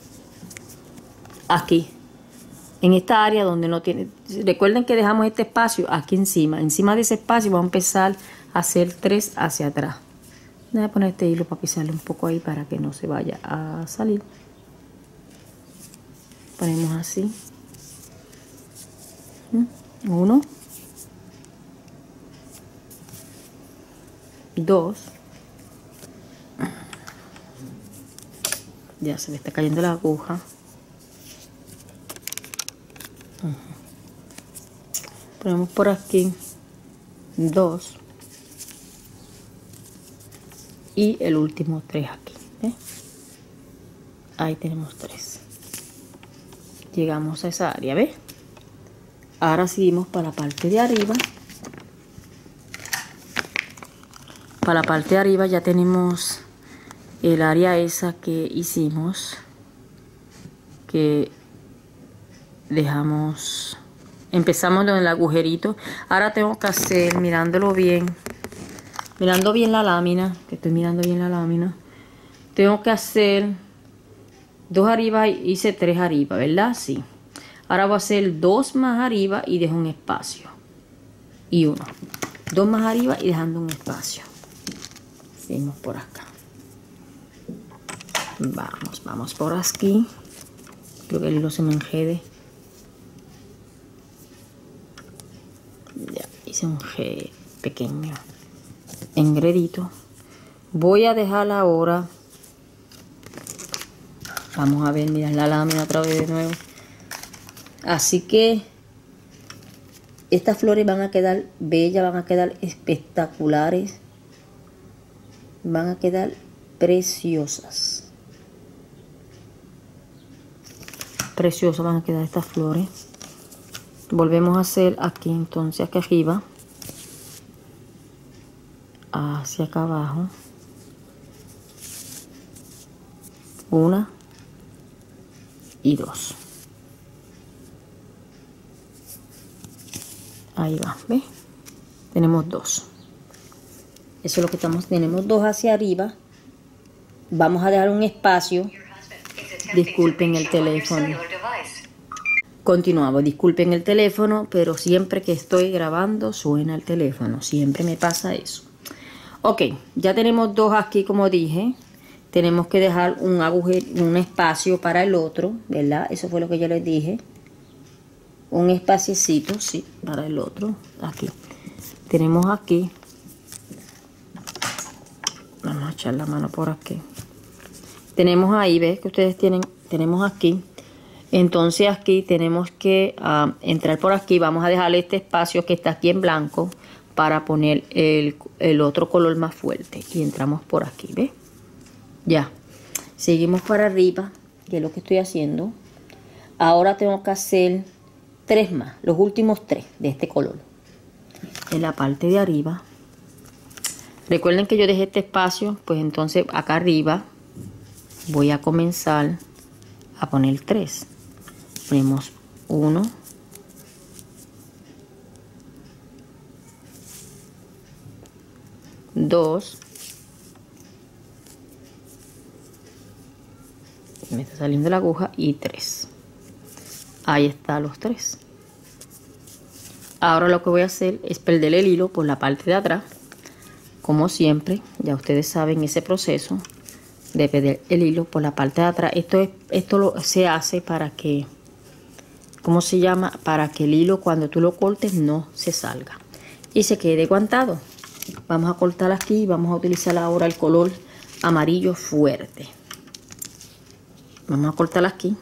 aquí, en esta área donde no tiene. Recuerden que dejamos este espacio aquí encima de ese espacio. Vamos a empezar a hacer 3 hacia atrás. Voy a poner este hilo para pisarle un poco ahí para que no se vaya a salir. Ponemos así. 1, 2. Ya se me está cayendo la aguja. Ponemos por aquí 2 y el último 3 aquí. Ahí tenemos 3. Llegamos a esa área, ¿ves? Ahora seguimos para la parte de arriba. Para la parte de arriba ya tenemos el área esa que hicimos, que dejamos, empezamos en el agujerito. Ahora tengo que hacer, mirando bien la lámina, que estoy mirando bien la lámina, tengo que hacer 2 arriba, hice 3 arriba, ¿verdad? Sí. Ahora voy a hacer 2 más arriba y dejo un espacio. Y 1. 2 más arriba y dejando un espacio. Seguimos por acá. Vamos por aquí. Creo que el hilo se me enjede. Ya, hice un G pequeño. Engredito. Voy a dejar ahora. Vamos a ver, mirad la lámina otra vez de nuevo. Así que estas flores van a quedar bellas, van a quedar espectaculares, van a quedar preciosas. preciosas van a quedar estas flores. Volvemos a hacer aquí, entonces aquí arriba, hacia acá abajo, una y dos. Ahí va, ¿ves? Tenemos dos. Eso es lo que tenemos dos hacia arriba. Vamos a dejar un espacio. Disculpen el teléfono. Continuamos, disculpen el teléfono, pero siempre que estoy grabando suena el teléfono. Siempre me pasa eso. Ok, ya tenemos dos aquí, como dije. Tenemos que dejar un agujero, un espacio para el otro, ¿verdad? Eso fue lo que yo les dije. Un espaciecito, sí, para el otro. Aquí. Tenemos aquí. Vamos a echar la mano por aquí. Tenemos ahí, ¿ves? Que ustedes tienen. Tenemos aquí. Entonces aquí tenemos que entrar por aquí. Vamos a dejar este espacio que está aquí en blanco para poner el otro color más fuerte. Y entramos por aquí, ¿ves? Ya. Seguimos para arriba, que es lo que estoy haciendo. Ahora tengo que hacer 3 más, los últimos 3 de este color. En la parte de arriba. Recuerden que yo dejé este espacio, pues entonces acá arriba voy a comenzar a poner 3. Ponemos 1, 2, me está saliendo la aguja, y 3. Ahí está los 3. Ahora lo que voy a hacer es perder el hilo por la parte de atrás. Como siempre, ya ustedes saben ese proceso de perder el hilo por la parte de atrás. Esto se hace para que, ¿cómo se llama? Para que el hilo cuando tú lo cortes no se salga y se quede aguantado. Vamos a cortar aquí y vamos a utilizar ahora el color amarillo fuerte. Vamos a cortar aquí.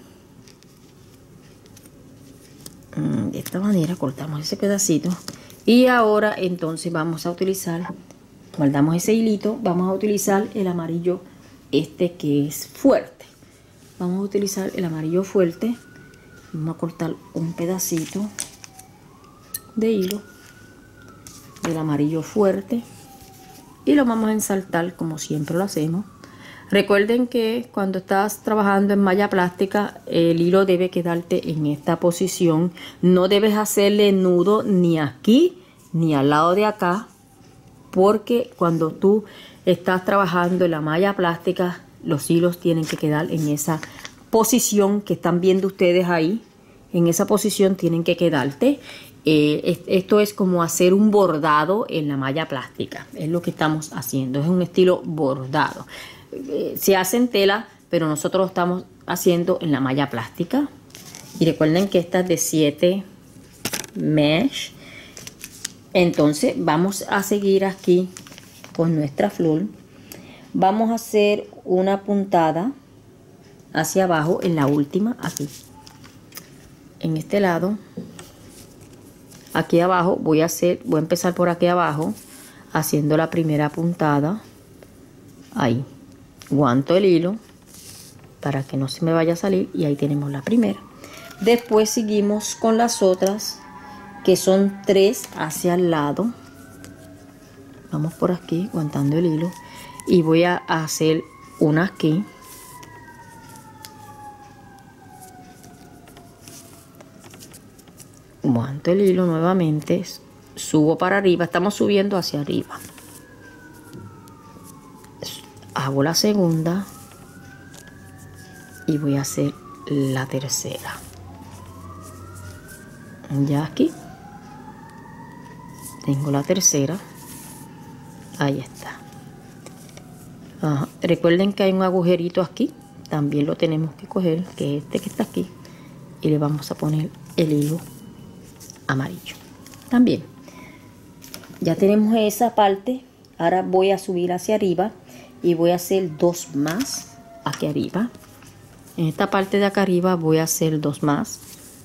De esta manera cortamos ese pedacito. Y ahora entonces vamos a utilizar, guardamos ese hilito, vamos a utilizar el amarillo este que es fuerte. Vamos a utilizar el amarillo fuerte. Vamos a cortar un pedacito de hilo del amarillo fuerte y lo vamos a ensartar como siempre lo hacemos. Recuerden que cuando estás trabajando en malla plástica, el hilo debe quedarte en esta posición. No debes hacerle nudo ni aquí ni al lado de acá, porque cuando tú estás trabajando en la malla plástica, los hilos tienen que quedar en esa posición que están viendo ustedes ahí. En esa posición tienen que quedarte. Esto es como hacer un bordado en la malla plástica. Es lo que estamos haciendo. Es un estilo bordado. Se hace en tela, pero nosotros lo estamos haciendo en la malla plástica. Y recuerden que esta es de 7 mesh. Entonces vamos a seguir aquí con nuestra flor. Vamos a hacer una puntada hacia abajo en la última, aquí. En este lado, aquí abajo, voy a empezar por aquí abajo, haciendo la primera puntada. Ahí. Aguanto el hilo para que no se me vaya a salir y ahí tenemos la primera. Después seguimos con las otras, que son 3 hacia el lado. Vamos por aquí aguantando el hilo y voy a hacer una aquí. Aguanto el hilo nuevamente, subo para arriba, estamos subiendo hacia arriba. Hago la segunda y voy a hacer la tercera. Ya aquí tengo la tercera. Ahí está. Recuerden que hay un agujerito aquí, también lo tenemos que coger, que es este que está aquí, y le vamos a poner el hilo amarillo también. Ya tenemos esa parte. Ahora voy a subir hacia arriba y voy a hacer 2 más aquí arriba. En esta parte de acá arriba voy a hacer 2 más.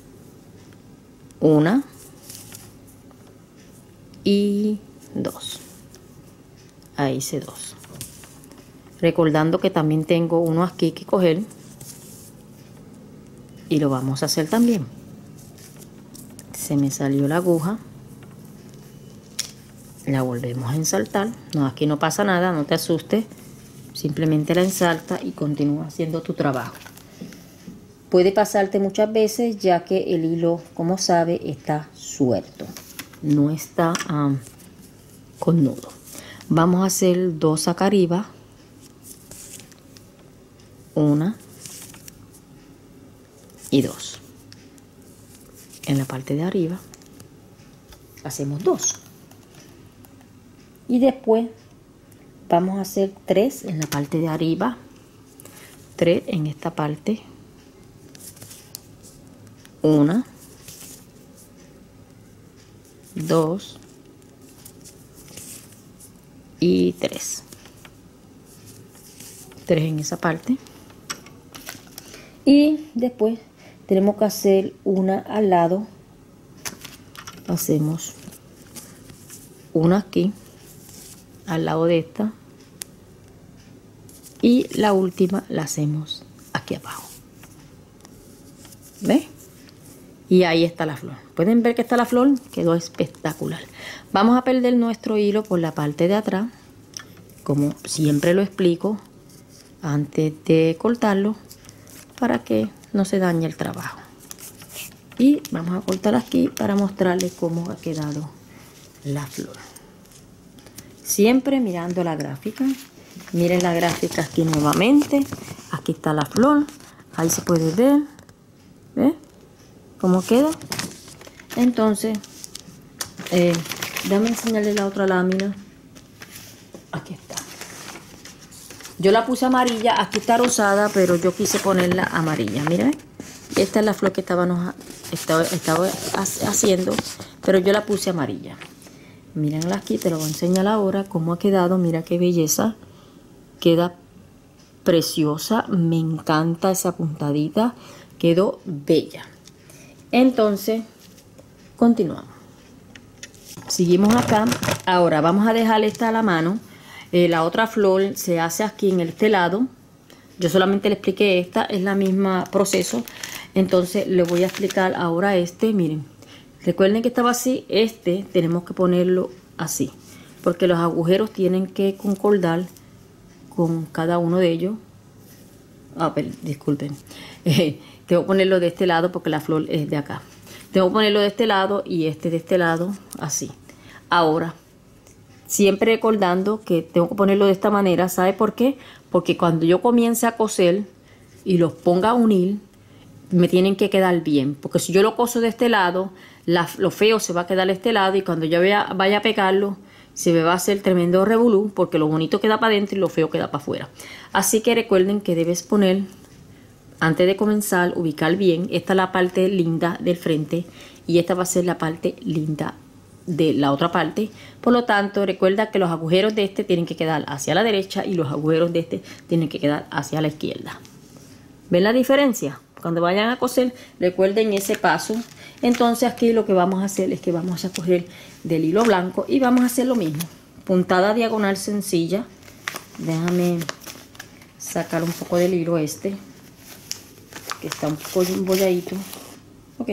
Una y 2. Ahí hice 2. Recordando que también tengo uno aquí que coger. y lo vamos a hacer también. Se me salió la aguja, la volvemos a ensartar. No, aquí no pasa nada, no te asustes, simplemente la ensarta y continúa haciendo tu trabajo. Puede pasarte muchas veces ya que el hilo, como sabe, está suelto, no está con nudo. Vamos a hacer 2 acá arriba, 1 y 2. En la parte de arriba hacemos 2 y después vamos a hacer 3 en la parte de arriba, 3 en esta parte, 1, 2 y 3. 3 en esa parte. Y después tenemos que hacer una al lado. Hacemos una aquí, al lado de esta. Y la última la hacemos aquí abajo. ¿Ves? Y ahí está la flor. ¿Pueden ver que está la flor? Quedó espectacular. Vamos a perder nuestro hilo por la parte de atrás. Como siempre lo explico antes de cortarlo, para que no se dañe el trabajo. Y vamos a cortar aquí para mostrarles cómo ha quedado la flor. Siempre mirando la gráfica. Miren la gráfica aquí nuevamente. Aquí está la flor. Ahí se puede ver. ¿Ves cómo queda? Entonces, déjame enseñarles la otra lámina. Aquí está. Yo la puse amarilla, aquí está rosada, pero yo quise ponerla amarilla. Miren, esta es la flor que estaba haciendo, pero yo la puse amarilla. Mírenla aquí, te lo voy a enseñar ahora cómo ha quedado. Mira qué belleza, queda preciosa. Me encanta esa puntadita, quedó bella. Entonces, continuamos. Seguimos acá. Ahora vamos a dejar esta a la mano. La otra flor se hace aquí en este lado. Yo solamente le expliqué esta, es la misma proceso. Entonces le voy a explicar ahora este. Miren, recuerden que estaba así. Este tenemos que ponerlo así, porque los agujeros tienen que concordar con cada uno de ellos. Pero, disculpen. Tengo que ponerlo de este lado porque la flor es de acá. Tengo que ponerlo de este lado y este de este lado, así. Ahora, siempre recordando que tengo que ponerlo de esta manera. ¿Sabe por qué? Porque cuando yo comience a coser y los ponga a unir, me tienen que quedar bien. Porque si yo lo coso de este lado, lo feo se va a quedar de este lado, y cuando yo vaya a pegarlo, se me va a hacer tremendo revolú, porque lo bonito queda para adentro y lo feo queda para afuera. Así que recuerden que debes poner, antes de comenzar, ubicar bien. Esta es la parte linda del frente y esta va a ser la parte linda de la otra parte. Por lo tanto, recuerda que los agujeros de este tienen que quedar hacia la derecha y los agujeros de este tienen que quedar hacia la izquierda. ¿Ven la diferencia? Cuando vayan a coser, recuerden ese paso. Entonces aquí lo que vamos a hacer es que vamos a coger del hilo blanco y vamos a hacer lo mismo. Puntada diagonal sencilla. Déjame sacar un poco del hilo este, que está un poco embolladito. Ok.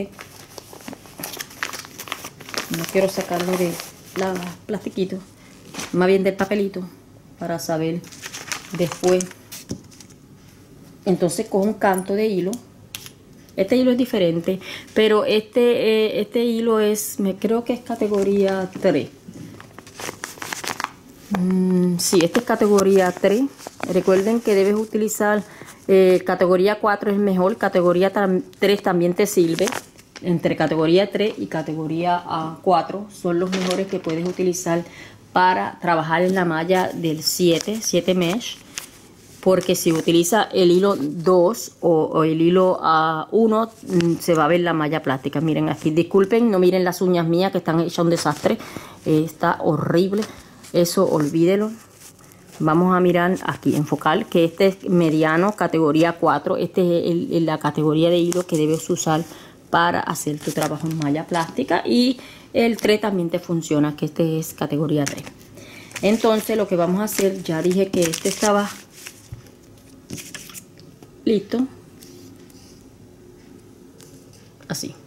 No quiero sacarlo de la plastiquito, más bien del papelito, para saber después. Entonces cojo un canto de hilo. Este hilo es diferente, pero este hilo es, creo que es categoría 3. Sí, este es categoría 3. Recuerden que debes utilizar categoría 4 es mejor, categoría 3 también te sirve. Entre categoría 3 y categoría 4 son los mejores que puedes utilizar para trabajar en la malla del 7 mesh. Porque si utiliza el hilo 2 o el hilo 1, se va a ver la malla plástica. Miren aquí, disculpen, no miren las uñas mías que están hechas un desastre. Está horrible, eso olvídelo. Vamos a mirar aquí, enfocar, que este es mediano, categoría 4. Este es la categoría de hilo que debes usar para hacer tu trabajo en malla plástica. Y el 3 también te funciona, que este es categoría 3. Entonces lo que vamos a hacer, ya dije que este estaba listo. así.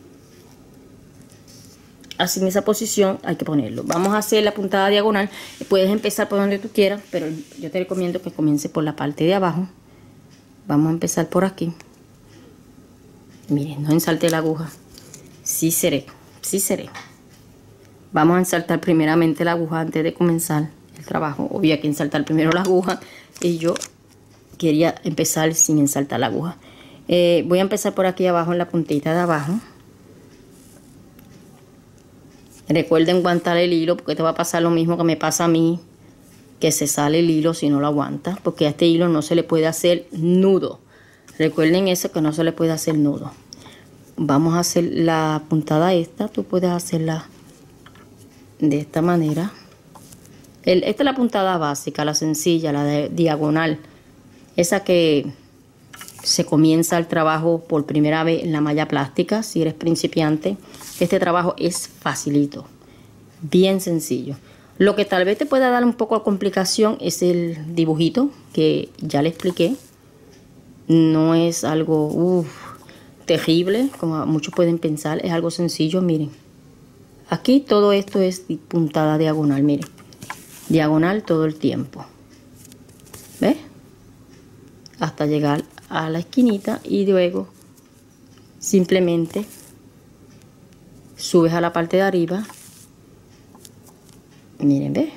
Así en esa posición hay que ponerlo. Vamos a hacer la puntada diagonal. Puedes empezar por donde tú quieras, pero yo te recomiendo que comience por la parte de abajo. Vamos a empezar por aquí. Miren, no ensalte la aguja. Sí seré, sí seré. Vamos a ensartar primeramente la aguja antes de comenzar el trabajo. Obvio, hay que ensartar primero la aguja. Y yo quería empezar sin ensartar la aguja. Voy a empezar por aquí abajo, en la puntita de abajo. Recuerden aguantar el hilo, porque te va a pasar lo mismo que me pasa a mí, que se sale el hilo si no lo aguanta, porque a este hilo no se le puede hacer nudo. Recuerden eso, que no se le puede hacer nudo. Vamos a hacer la puntada esta. Tú puedes hacerla de esta manera. Esta es la puntada básica, la sencilla, la de diagonal. Esa que se comienza el trabajo por primera vez en la malla plástica. Si eres principiante, este trabajo es facilito, bien sencillo. Lo que tal vez te pueda dar un poco de complicación es el dibujito, que ya le expliqué. No es algo terrible, como muchos pueden pensar. Es algo sencillo, miren. Aquí todo esto es puntada diagonal, miren. Diagonal todo el tiempo. ¿Ves? Hasta llegar a la esquinita y luego simplemente subes a la parte de arriba. Miren, ¿ves?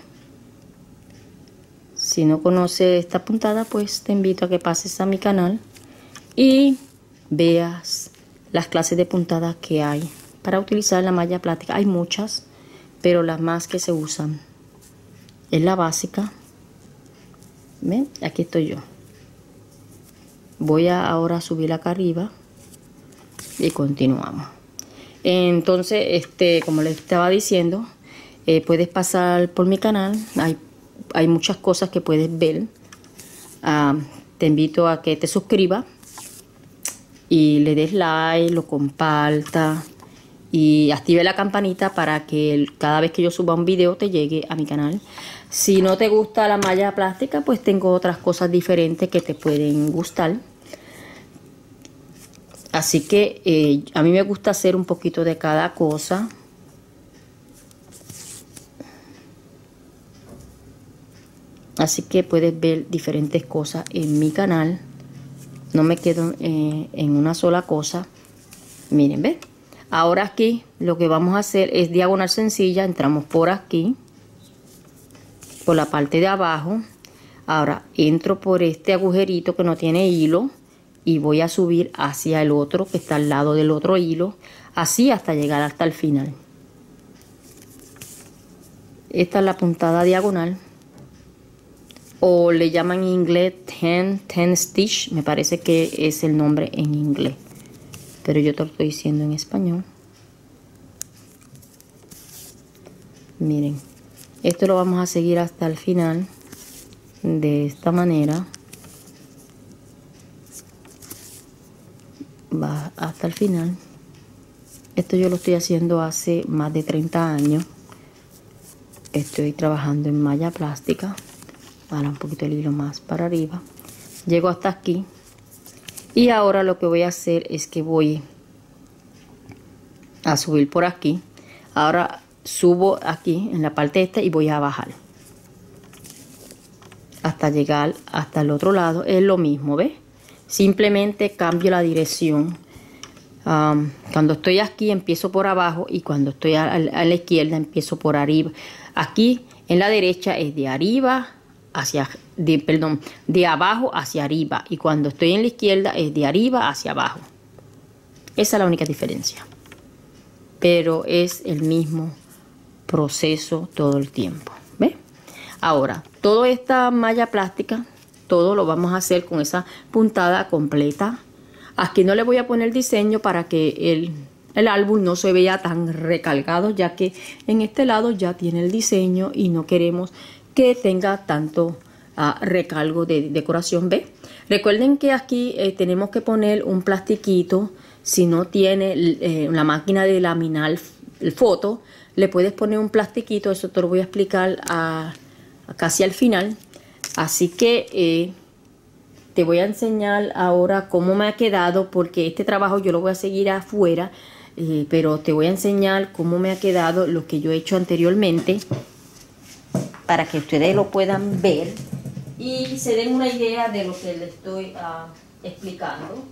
Si no conoces esta puntada, pues te invito a que pases a mi canal y veas las clases de puntadas que hay para utilizar la malla plástica. Hay muchas, pero las más que se usan es la básica. ¿Ven? Aquí estoy yo. Voy a ahora subir acá arriba y continuamos. Entonces, como les estaba diciendo, puedes pasar por mi canal. Hay muchas cosas que puedes ver. Te invito a que te suscribas y le des like, lo compartas y active la campanita para que cada vez que yo suba un video te llegue a mi canal. Si no te gusta la malla plástica, pues tengo otras cosas diferentes que te pueden gustar. Así que a mí me gusta hacer un poquito de cada cosa. Así que puedes ver diferentes cosas en mi canal. No me quedo en una sola cosa. Miren, ¿ves? Ahora aquí lo que vamos a hacer es diagonal sencilla. Entramos por aquí, por la parte de abajo. Ahora entro por este agujerito que no tiene hilo y voy a subir hacia el otro que está al lado del otro hilo, así hasta llegar hasta el final. Esta es la puntada diagonal, o le llaman en inglés 10 stitch, me parece que es el nombre en inglés, pero yo te lo estoy diciendo en español. Miren, esto lo vamos a seguir hasta el final de esta manera. Va hasta el final. Esto yo lo estoy haciendo hace más de 30 años. Estoy trabajando en malla plástica. Ahora un poquito el hilo más para arriba. Llego hasta aquí. Y ahora lo que voy a hacer es que voy a subir por aquí. Ahora subo aquí en la parte esta y voy a bajar hasta llegar hasta el otro lado. Es lo mismo, ¿ves? Simplemente cambio la dirección. Cuando estoy aquí empiezo por abajo y cuando estoy a la izquierda empiezo por arriba. Aquí en la derecha es de arriba hacia, de abajo hacia arriba, y cuando estoy en la izquierda es de arriba hacia abajo. Esa es la única diferencia, pero es el mismo proceso todo el tiempo. ¿Ves? Ahora, toda esta malla plástica, todo lo vamos a hacer con esa puntada completa. Aquí no le voy a poner diseño para que el álbum no se vea tan recargado, ya que en este lado ya tiene el diseño y no queremos que tenga tanto recargo de decoración. ¿Ve? Recuerden que aquí tenemos que poner un plastiquito. Si no tiene la máquina de laminar el foto, le puedes poner un plastiquito. Eso te lo voy a explicar casi al final. Así que te voy a enseñar ahora cómo me ha quedado, porque este trabajo yo lo voy a seguir afuera. pero te voy a enseñar cómo me ha quedado lo que yo he hecho anteriormente para que ustedes lo puedan ver y se den una idea de lo que les estoy explicando.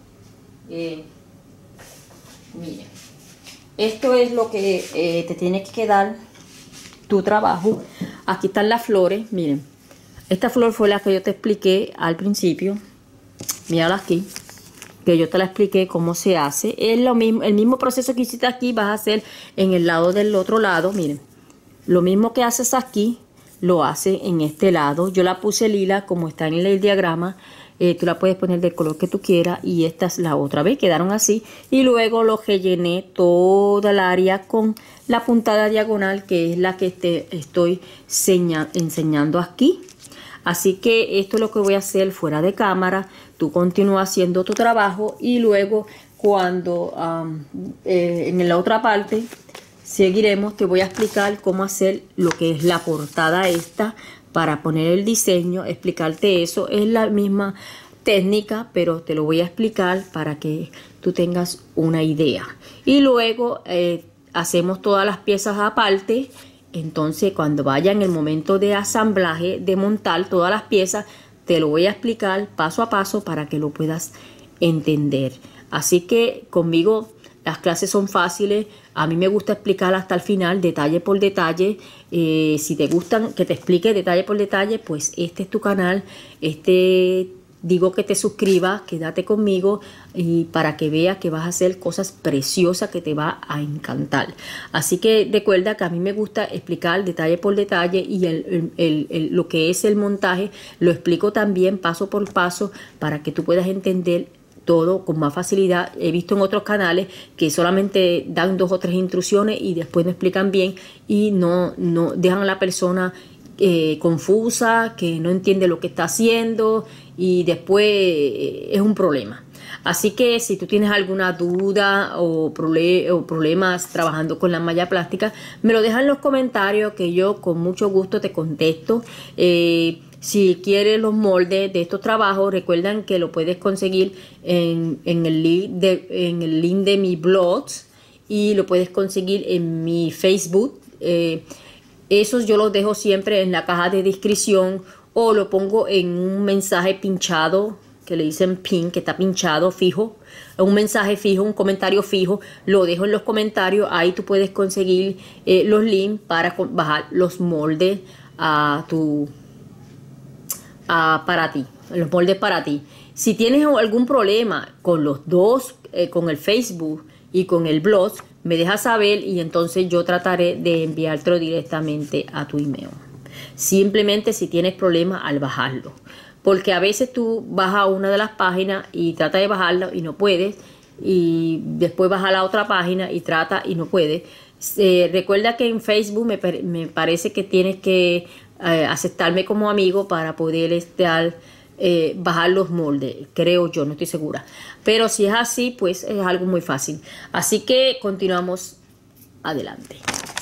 Miren, esto es lo que te tiene que quedar tu trabajo. Aquí están las flores, miren. Esta flor fue la que yo te expliqué al principio. Mírala aquí, que yo te la expliqué cómo se hace. Es lo mismo, el mismo proceso que hiciste aquí vas a hacer en el lado del otro lado. Miren, lo mismo que haces aquí, lo hace en este lado. Yo la puse lila como está en el diagrama. Tú la puedes poner del color que tú quieras y esta es la otra. ¿Ves? Quedaron así. Y luego lo rellené toda el área con la puntada diagonal, que es la que te estoy enseñando aquí. Así que esto es lo que voy a hacer fuera de cámara. Tú continúas haciendo tu trabajo y luego cuando en la otra parte seguiremos, te voy a explicar cómo hacer lo que es la portada esta para poner el diseño, explicarte eso. Es la misma técnica, pero te lo voy a explicar para que tú tengas una idea. Y luego hacemos todas las piezas aparte. Entonces cuando vaya en el momento de asamblaje, de montar todas las piezas, te lo voy a explicar paso a paso para que lo puedas entender. Así que conmigo las clases son fáciles. A mí me gusta explicar hasta el final, detalle por detalle. Si te gustan que te explique detalle por detalle, pues este es tu canal. Digo que te suscribas, quédate conmigo y para que veas que vas a hacer cosas preciosas que te va a encantar. Así que recuerda que a mí me gusta explicar detalle por detalle y lo que es el montaje lo explico también paso por paso para que tú puedas entender todo con más facilidad. He visto en otros canales que solamente dan 2 o 3 instrucciones y después no explican bien y no dejan a la persona confusa, que no entiende lo que está haciendo y después es un problema. Así que si tú tienes alguna duda o problemas trabajando con la malla plástica, me lo dejan en los comentarios que yo con mucho gusto te contesto. Si quieres los moldes de estos trabajos, recuerden que lo puedes conseguir en el link de mi blog y lo puedes conseguir en mi Facebook. Esos yo los dejo siempre en la caja de descripción o lo pongo en un mensaje pinchado, que le dicen pin, que está pinchado fijo, un mensaje fijo, un comentario fijo, lo dejo en los comentarios. Ahí tú puedes conseguir los links para bajar los moldes para ti, los moldes para ti. Si tienes algún problema con los dos, con el Facebook y con el blog, me dejas saber y entonces yo trataré de enviártelo directamente a tu email. Simplemente si tienes problemas al bajarlo, porque a veces tú vas a una de las páginas y tratas de bajarlo y no puedes, y después vas a la otra página y trata y no puedes. Recuerda que en Facebook me parece que tienes que aceptarme como amigo para poder bajar los moldes, creo yo, no estoy segura, pero si es así, pues es algo muy fácil. Así que continuamos adelante.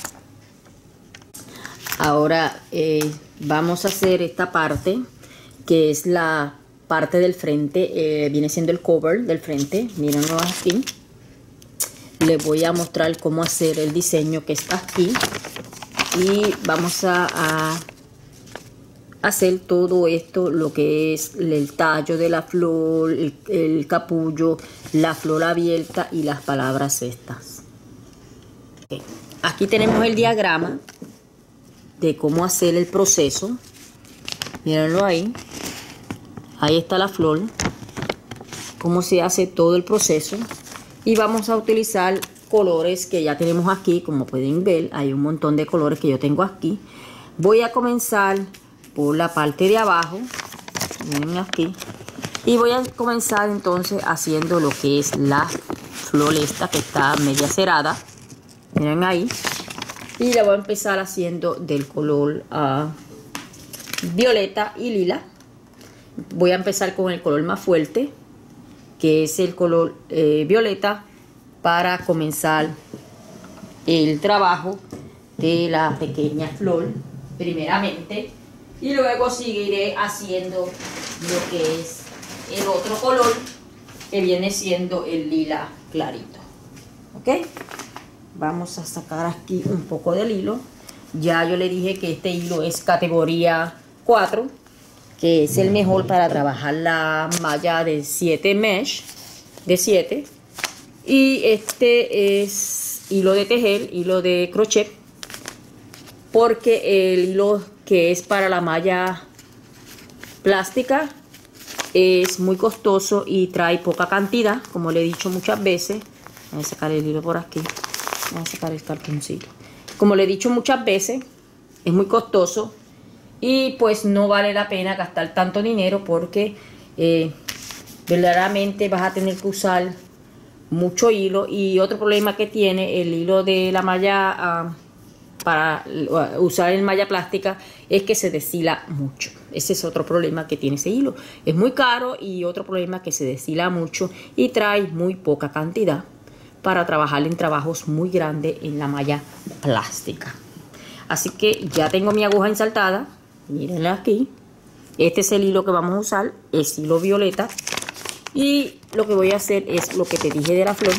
Ahora vamos a hacer esta parte que es la parte del frente, viene siendo el cover del frente. Mírenlo aquí. Les voy a mostrar cómo hacer el diseño que está aquí y vamos a hacer todo esto, lo que es el tallo de la flor, el capullo, la flor abierta y las palabras estas. Okay. Aquí tenemos el diagrama de cómo hacer el proceso. Mírenlo ahí. Ahí está la flor, cómo se hace todo el proceso. Y vamos a utilizar colores que ya tenemos aquí, como pueden ver. Hay un montón de colores que yo tengo aquí. Voy a comenzar por la parte de abajo, miren aquí, y voy a comenzar entonces haciendo lo que es la flor esta que está media cerrada, miren ahí, y la voy a empezar haciendo del color violeta y lila. Voy a empezar con el color más fuerte, que es el color violeta, para comenzar el trabajo de la pequeña flor primeramente. Y luego seguiré haciendo lo que es el otro color, que viene siendo el lila clarito. ¿Ok? vamos a sacar aquí un poco del hilo. Ya yo le dije que este hilo es categoría 4, que es el mejor para trabajar la malla de 7 mesh, de 7. Y este es hilo de tejer, hilo de crochet, porque el hilo que es para la malla plástica es muy costoso y trae poca cantidad, como le he dicho muchas veces. Voy a sacar el hilo por aquí, voy a sacar el cartoncito. Como le he dicho muchas veces, es muy costoso y pues no vale la pena gastar tanto dinero, porque verdaderamente vas a tener que usar mucho hilo. Y otro problema que tiene el hilo de la malla para usar en malla plástica es que se deshila mucho. Ese es otro problema que tiene ese hilo. Es muy caro, y otro problema que se deshila mucho y trae muy poca cantidad para trabajar en trabajos muy grandes en la malla plástica. Así que ya tengo mi aguja ensartada. Mírenla aquí. Este es el hilo que vamos a usar, es hilo violeta. Y lo que voy a hacer es lo que te dije de la flor.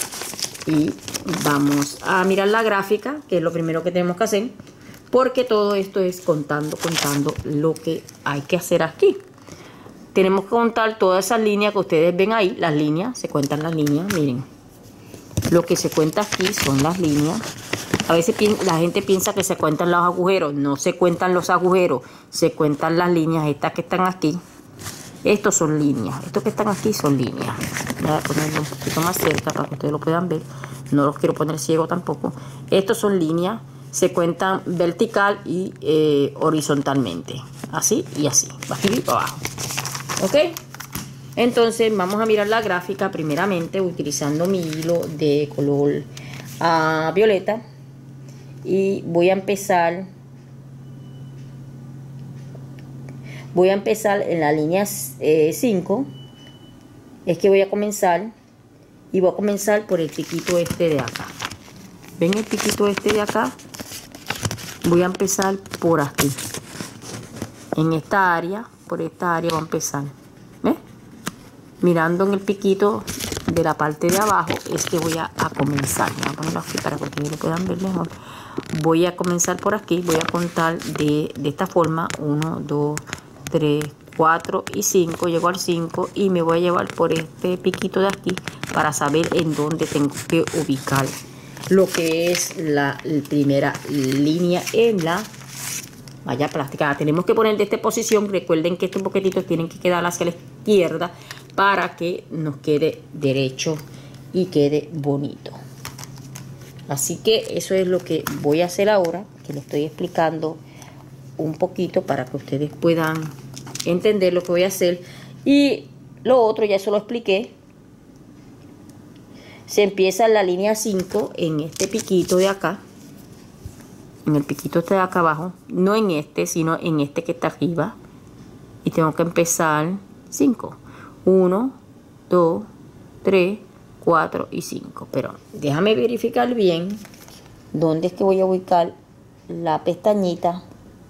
Y vamos a mirar la gráfica, que es lo primero que tenemos que hacer, porque todo esto es contando lo que hay que hacer aquí. Tenemos que contar todas esas líneas que ustedes ven ahí. Las líneas, se cuentan las líneas, miren. Lo que se cuenta aquí son las líneas. A veces la gente piensa que se cuentan los agujeros. No se cuentan los agujeros, se cuentan las líneas. Estas que están aquí, estos son líneas. Estos que están aquí son líneas. Voy a ponerlo un poquito más cerca para que ustedes lo puedan ver. No los quiero poner ciego tampoco. Estos son líneas. Se cuentan vertical y horizontalmente. Así y así. Aquí y abajo. ¿Ok? Entonces vamos a mirar la gráfica primeramente utilizando mi hilo de color violeta. Y voy a empezar en la línea 5. Es que voy a comenzar, y voy a comenzar por el piquito este de acá. ¿Ven el piquito este de acá? Voy a empezar por aquí. En esta área, por esta área voy a empezar. ¿Ves? Mirando en el piquito de la parte de abajo es que voy a comenzar. Voy a ponerlo aquí para que ustedes lo puedan ver mejor. Voy a comenzar por aquí. Voy a contar de esta forma. 1, 2, 3, 4 y 5. Llego al 5 y me voy a llevar por este piquito de aquí para saber en dónde tengo que ubicar lo que es la primera línea en la malla plástica. Tenemos que poner de esta posición. Recuerden que estos boquetitos tienen que quedar hacia la izquierda para que nos quede derecho y quede bonito. Así que eso es lo que voy a hacer ahora, que lo estoy explicando un poquito para que ustedes puedan entender lo que voy a hacer. Y lo otro ya se lo expliqué. Se empieza en la línea 5 en este piquito de acá, en el piquito este de acá abajo, no en este, sino en este que está arriba, y tengo que empezar 5. 1, 2, 3, 4 y 5. Pero déjame verificar bien dónde es que voy a ubicar la pestañita.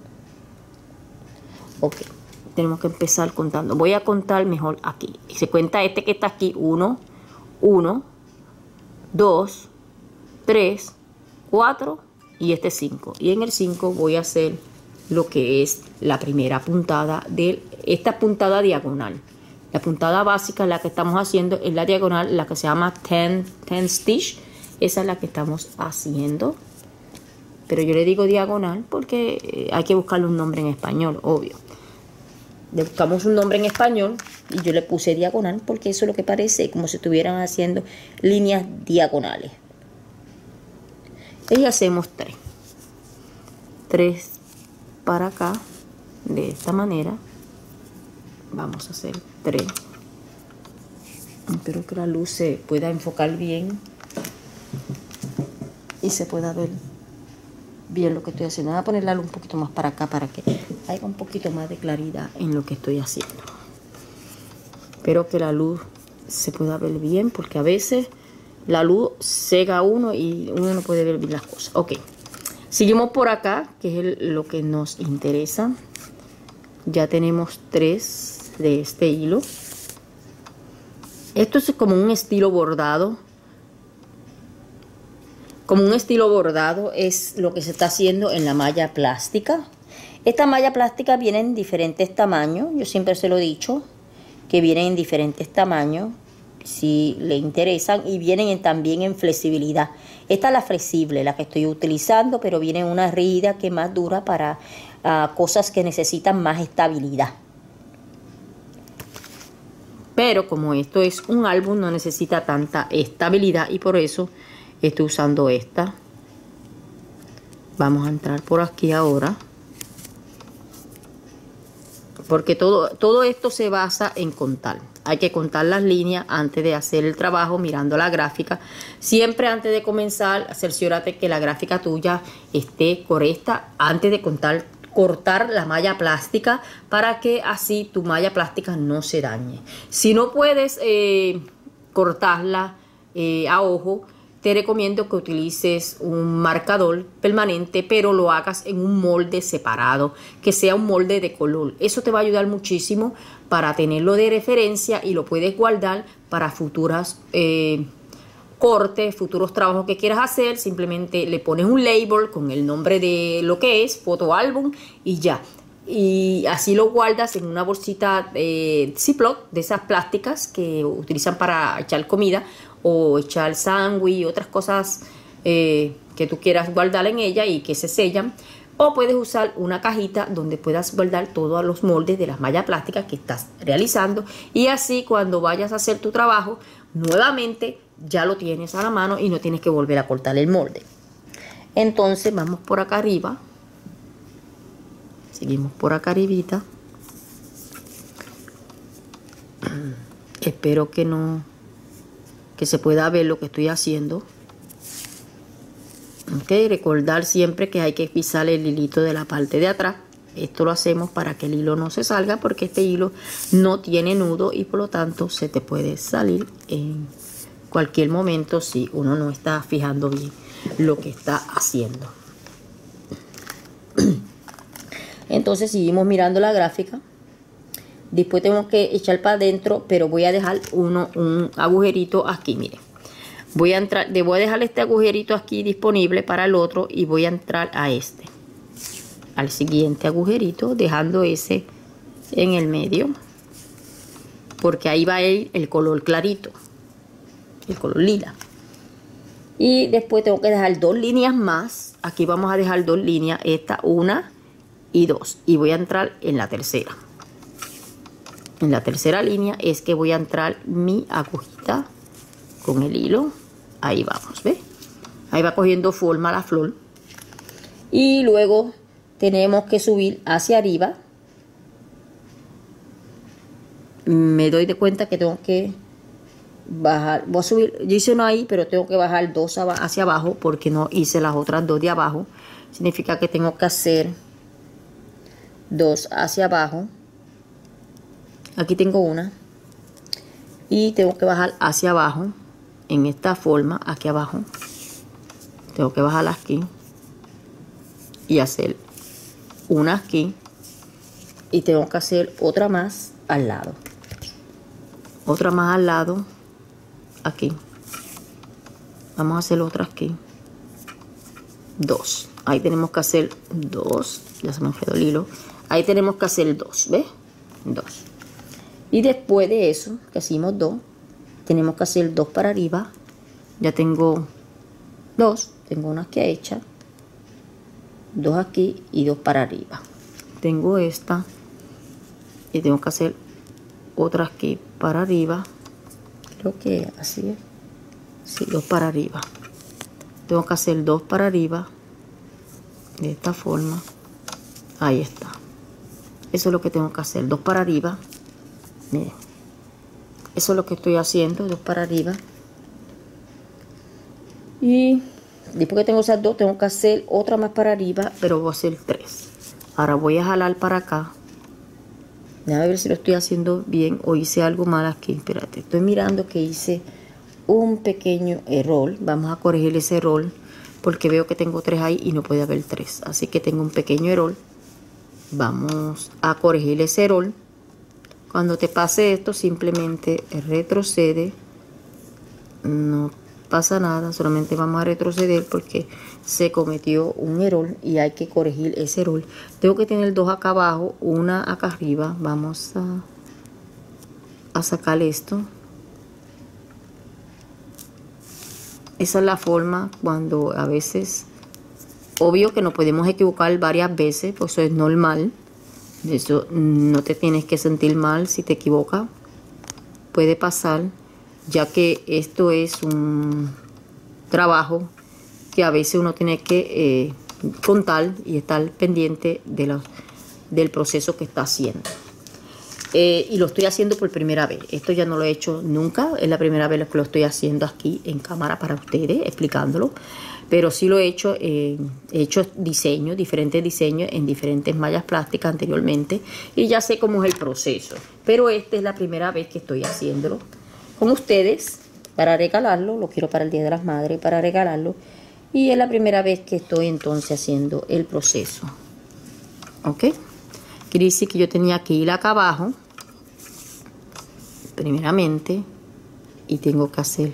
Ok, tenemos que empezar contando. Voy a contar mejor aquí. Se cuenta este que está aquí. 1, 1, 2, 3, 4 y este 5. Y en el 5 voy a hacer lo que es la primera puntada de esta puntada diagonal. La puntada básica, la que estamos haciendo, es la diagonal, la que se llama 10 stitch. Esa es la que estamos haciendo. Pero yo le digo diagonal porque hay que buscarle un nombre en español, obvio. Le buscamos un nombre en español y yo le puse diagonal porque eso es lo que parece, como si estuvieran haciendo líneas diagonales. Y hacemos 3. 3 para acá, de esta manera. Vamos a hacer 3. Espero que la luz se pueda enfocar bien y se pueda ver bien lo que estoy haciendo. Voy a poner la luz un poquito más para acá para que haya un poquito más de claridad en lo que estoy haciendo. Espero que la luz se pueda ver bien, porque a veces la luz cega a uno y uno no puede ver bien las cosas. Ok, seguimos por acá, que es lo que nos interesa. Ya tenemos 3 de este hilo. Esto es como un estilo bordado. como un estilo bordado, es lo que se está haciendo en la malla plástica. Esta malla plástica viene en diferentes tamaños, yo siempre se lo he dicho, que vienen en diferentes tamaños, si le interesan, y vienen también en flexibilidad. Esta es la flexible, la que estoy utilizando, pero viene una rígida que es más dura para cosas que necesitan más estabilidad. Pero como esto es un álbum, no necesita tanta estabilidad y por eso estoy usando esta. Vamos a entrar por aquí ahora. Porque todo esto se basa en contar. Hay que contar las líneas antes de hacer el trabajo, mirando la gráfica. Siempre antes de comenzar, cerciórate que la gráfica tuya esté correcta antes de cortar la malla plástica, para que así tu malla plástica no se dañe. Si no puedes cortarla a ojo, te recomiendo que utilices un marcador permanente, pero lo hagas en un molde separado, que sea un molde de color. Eso te va a ayudar muchísimo para tenerlo de referencia y lo puedes guardar para futuras cortes, futuros trabajos que quieras hacer. Simplemente le pones un label con el nombre de lo que es, foto álbum, y ya. Y así lo guardas en una bolsita Ziploc, de esas plásticas que utilizan para echar comida o echar sándwich y otras cosas que tú quieras guardar en ella y que se sellan. O puedes usar una cajita donde puedas guardar todos los moldes de las mallas plásticas que estás realizando, y así cuando vayas a hacer tu trabajo nuevamente ya lo tienes a la mano y no tienes que volver a cortar el molde. Entonces vamos por acá arriba, seguimos por acá arribita. Espero que se pueda ver lo que estoy haciendo. Ok, recordar siempre que hay que pisar el hilito de la parte de atrás. Esto lo hacemos para que el hilo no se salga, porque este hilo no tiene nudo y por lo tanto se te puede salir en cualquier momento si uno no está fijando bien lo que está haciendo. Entonces seguimos mirando la gráfica. Después tengo que echar para adentro, pero voy a dejar un agujerito aquí, miren. Voy a dejar este agujerito aquí disponible para el otro y voy a entrar a este, al siguiente agujerito, dejando ese en el medio, porque ahí va a ir el color clarito, el color lila. Y después tengo que dejar dos líneas más. Aquí vamos a dejar dos líneas, esta, una y dos, y voy a entrar en la tercera. En la tercera línea es que voy a entrar mi agujita con el hilo. Ahí vamos, ¿ves? Ahí va cogiendo forma la flor. Y luego tenemos que subir hacia arriba. Me doy de cuenta que tengo que bajar. Voy a subir, yo hice uno ahí, pero tengo que bajar dos hacia abajo porque no hice las otras dos de abajo. Significa que tengo que hacer dos hacia abajo. Aquí tengo una. Y tengo que bajar hacia abajo. En esta forma, aquí abajo. Tengo que bajar aquí. Y hacer una aquí. Y tengo que hacer otra más al lado. Otra más al lado. Aquí. Vamos a hacer otra aquí. Dos. Ahí tenemos que hacer dos. Ya se me enredó el hilo. Ahí tenemos que hacer dos. ¿Ves? Dos. Y después de eso, que hicimos dos, tenemos que hacer dos para arriba. Ya tengo dos. Tengo una aquí hecha. Dos aquí y dos para arriba. Tengo esta. Y tengo que hacer otra aquí para arriba. Creo que así es. Sí, dos para arriba. Tengo que hacer dos para arriba. De esta forma. Ahí está. Eso es lo que tengo que hacer. Dos para arriba. Miren, eso es lo que estoy haciendo, dos para arriba. Y después que tengo esas dos, tengo que hacer otra más para arriba, pero voy a hacer tres. Ahora voy a jalar para acá. Déjame ver si lo estoy haciendo bien o hice algo mal aquí. Espérate, estoy mirando que hice un pequeño error. Vamos a corregir ese error porque veo que tengo tres ahí y no puede haber tres. Así que tengo un pequeño error. Vamos a corregir ese error. Cuando te pase esto, simplemente retrocede, no pasa nada, solamente vamos a retroceder porque se cometió un error y hay que corregir ese error. Tengo que tener dos acá abajo, una acá arriba. Vamos a sacar esto. Esa es la forma cuando a veces, obvio que nos podemos equivocar varias veces, pues eso es normal. Eso no te tienes que sentir mal si te equivocas. Puede pasar, ya que esto es un trabajo que a veces uno tiene que contar y estar pendiente del proceso que está haciendo. Y lo estoy haciendo por primera vez. Esto ya no lo he hecho nunca. Es la primera vez que lo estoy haciendo aquí en cámara para ustedes, explicándolo. Pero sí lo he hecho. He hecho diseños, diferentes diseños en diferentes mallas plásticas anteriormente. Y ya sé cómo es el proceso. Pero esta es la primera vez que estoy haciéndolo con ustedes para regalarlo. Lo quiero para el Día de las Madres, para regalarlo. Y es la primera vez que estoy entonces haciendo el proceso. ¿Ok? Quiere decir que yo tenía que ir acá abajo, primeramente, y tengo que hacer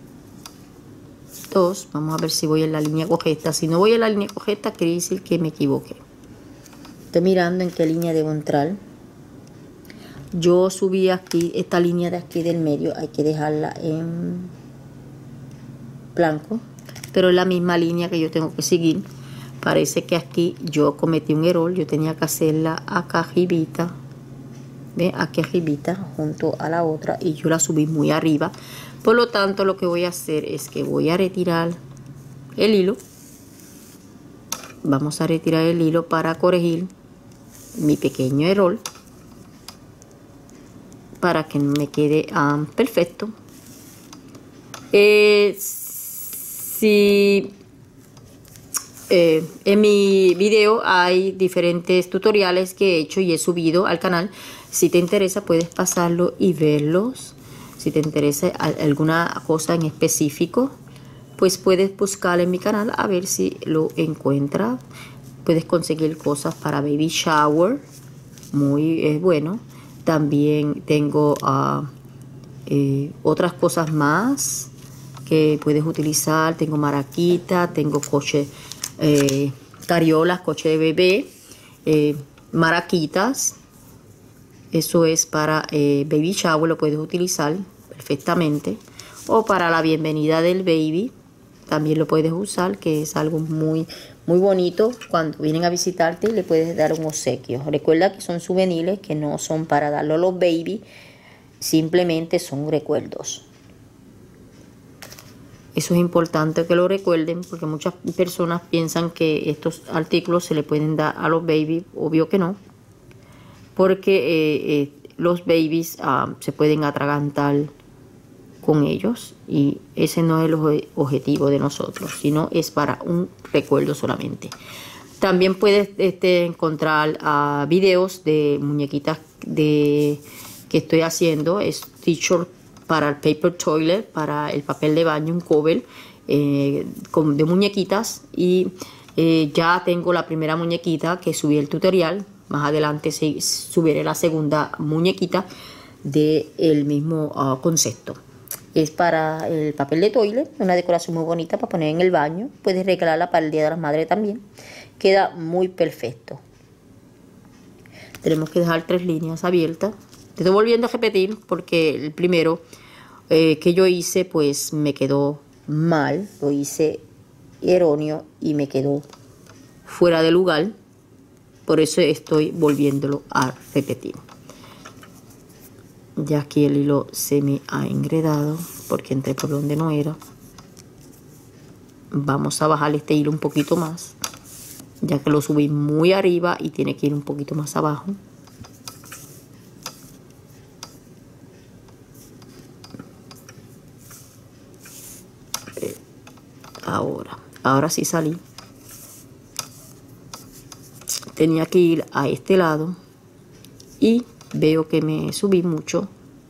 dos. Vamos a ver si voy en la línea correcta. Si no voy en la línea correcta, quiere decir que me equivoqué. Estoy mirando en qué línea debo entrar. Yo subí aquí, esta línea de aquí del medio, hay que dejarla en blanco, pero es la misma línea que yo tengo que seguir. Parece que aquí yo cometí un error. Yo tenía que hacerla acá arribita. ¿Ve? Aquí arribita junto a la otra. Y yo la subí muy arriba. Por lo tanto, lo que voy a hacer es que voy a retirar el hilo. Vamos a retirar el hilo para corregir mi pequeño error. Para que me quede perfecto. En mi video hay diferentes tutoriales que he hecho y he subido al canal. Si te interesa puedes pasarlo y verlos. Si te interesa alguna cosa en específico, pues puedes buscar en mi canal a ver si lo encuentras. Puedes conseguir cosas para baby shower, muy bueno. También tengo otras cosas más que puedes utilizar. Tengo maraquita, tengo coche, cariolas, coche de bebé, maraquitas. Eso es para baby shower, lo puedes utilizar perfectamente. O para la bienvenida del baby, también lo puedes usar, que es algo muy bonito. Cuando vienen a visitarte le puedes dar un obsequio. Recuerda que son souvenirs, que no son para darlo a los baby, simplemente son recuerdos. Eso es importante que lo recuerden, porque muchas personas piensan que estos artículos se le pueden dar a los babies. Obvio que no, porque los babies se pueden atragantar con ellos, y ese no es el objetivo de nosotros, sino es para un recuerdo solamente. También puedes encontrar videos de muñequitas que estoy haciendo. Es t-shirt para el paper toilet, para el papel de baño, un cover de muñequitas. Y ya tengo la primera muñequita que subí el tutorial. Más adelante subiré la segunda muñequita del mismo concepto. Es para el papel de toilet, una decoración muy bonita para poner en el baño. Puedes regalarla para el Día de las Madres también. Queda muy perfecto. Tenemos que dejar 3 líneas abiertas. Te estoy volviendo a repetir porque el primero que yo hice pues me quedó mal. Lo hice erróneo y me quedó fuera de lugar. Por eso estoy volviéndolo a repetir. Ya aquí el hilo se me ha enredado porque entré por donde no era. Vamos a bajar este hilo un poquito más, ya que lo subí muy arriba y tiene que ir un poquito más abajo. Ahora sí salí. Tenía que ir a este lado y veo que me subí mucho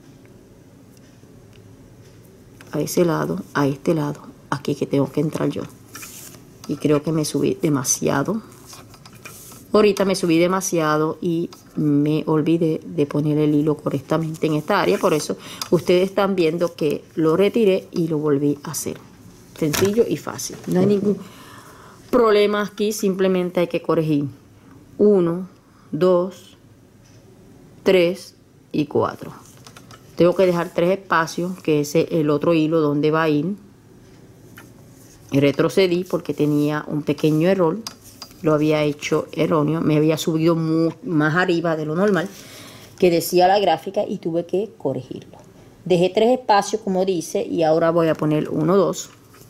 a ese lado, a este lado, aquí que tengo que entrar yo, y creo que me subí demasiado. Ahorita me subí demasiado y me olvidé de poner el hilo correctamente en esta área. Por eso ustedes están viendo que lo retiré y lo volví a hacer. sencillo y fácil. No hay ningún problema aquí, simplemente hay que corregir 1, 2, 3 y 4. Tengo que dejar 3 espacios, que es el otro hilo donde va a ir. Retrocedí porque tenía un pequeño error, lo había hecho erróneo, me había subido más arriba de lo normal que decía la gráfica y tuve que corregirlo. Dejé 3 espacios como dice y ahora voy a poner 1, 2.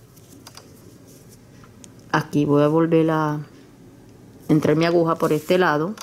Aquí voy a volver a entrar mi aguja por este lado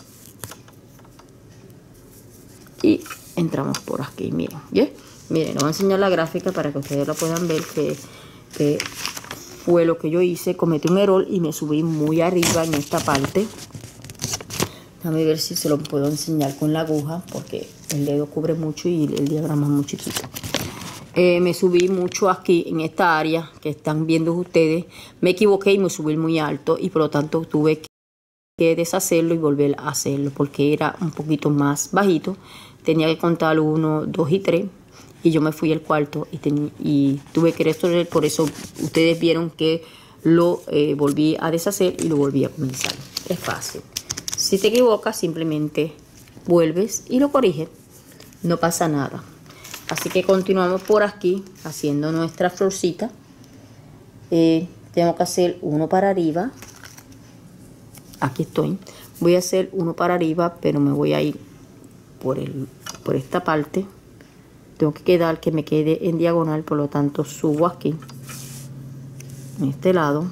y entramos por aquí. Miren, ¿ya? Miren, les voy a enseñar la gráfica para que ustedes lo puedan ver que fue lo que yo hice. Cometí un error y me subí muy arriba en esta parte. Déjame ver si se lo puedo enseñar con la aguja porque el dedo cubre mucho y el diagrama es muy chiquito. Me subí mucho aquí en esta área que están viendo ustedes. Me equivoqué y me subí muy alto y por lo tanto tuve que deshacerlo y volver a hacerlo porque era un poquito más bajito. Tenía que contar 1, 2 y 3 y yo me fui al cuarto y tuve que resolver. Por eso ustedes vieron que lo volví a deshacer y lo volví a comenzar. Es fácil. Si te equivocas, simplemente vuelves y lo corriges. No pasa nada. Así que continuamos por aquí haciendo nuestra florcita. Tengo que hacer uno para arriba. Aquí estoy. Voy a hacer uno para arriba, pero me voy a ir por esta parte. Tengo que quedar que me quede en diagonal, por lo tanto subo aquí, en este lado,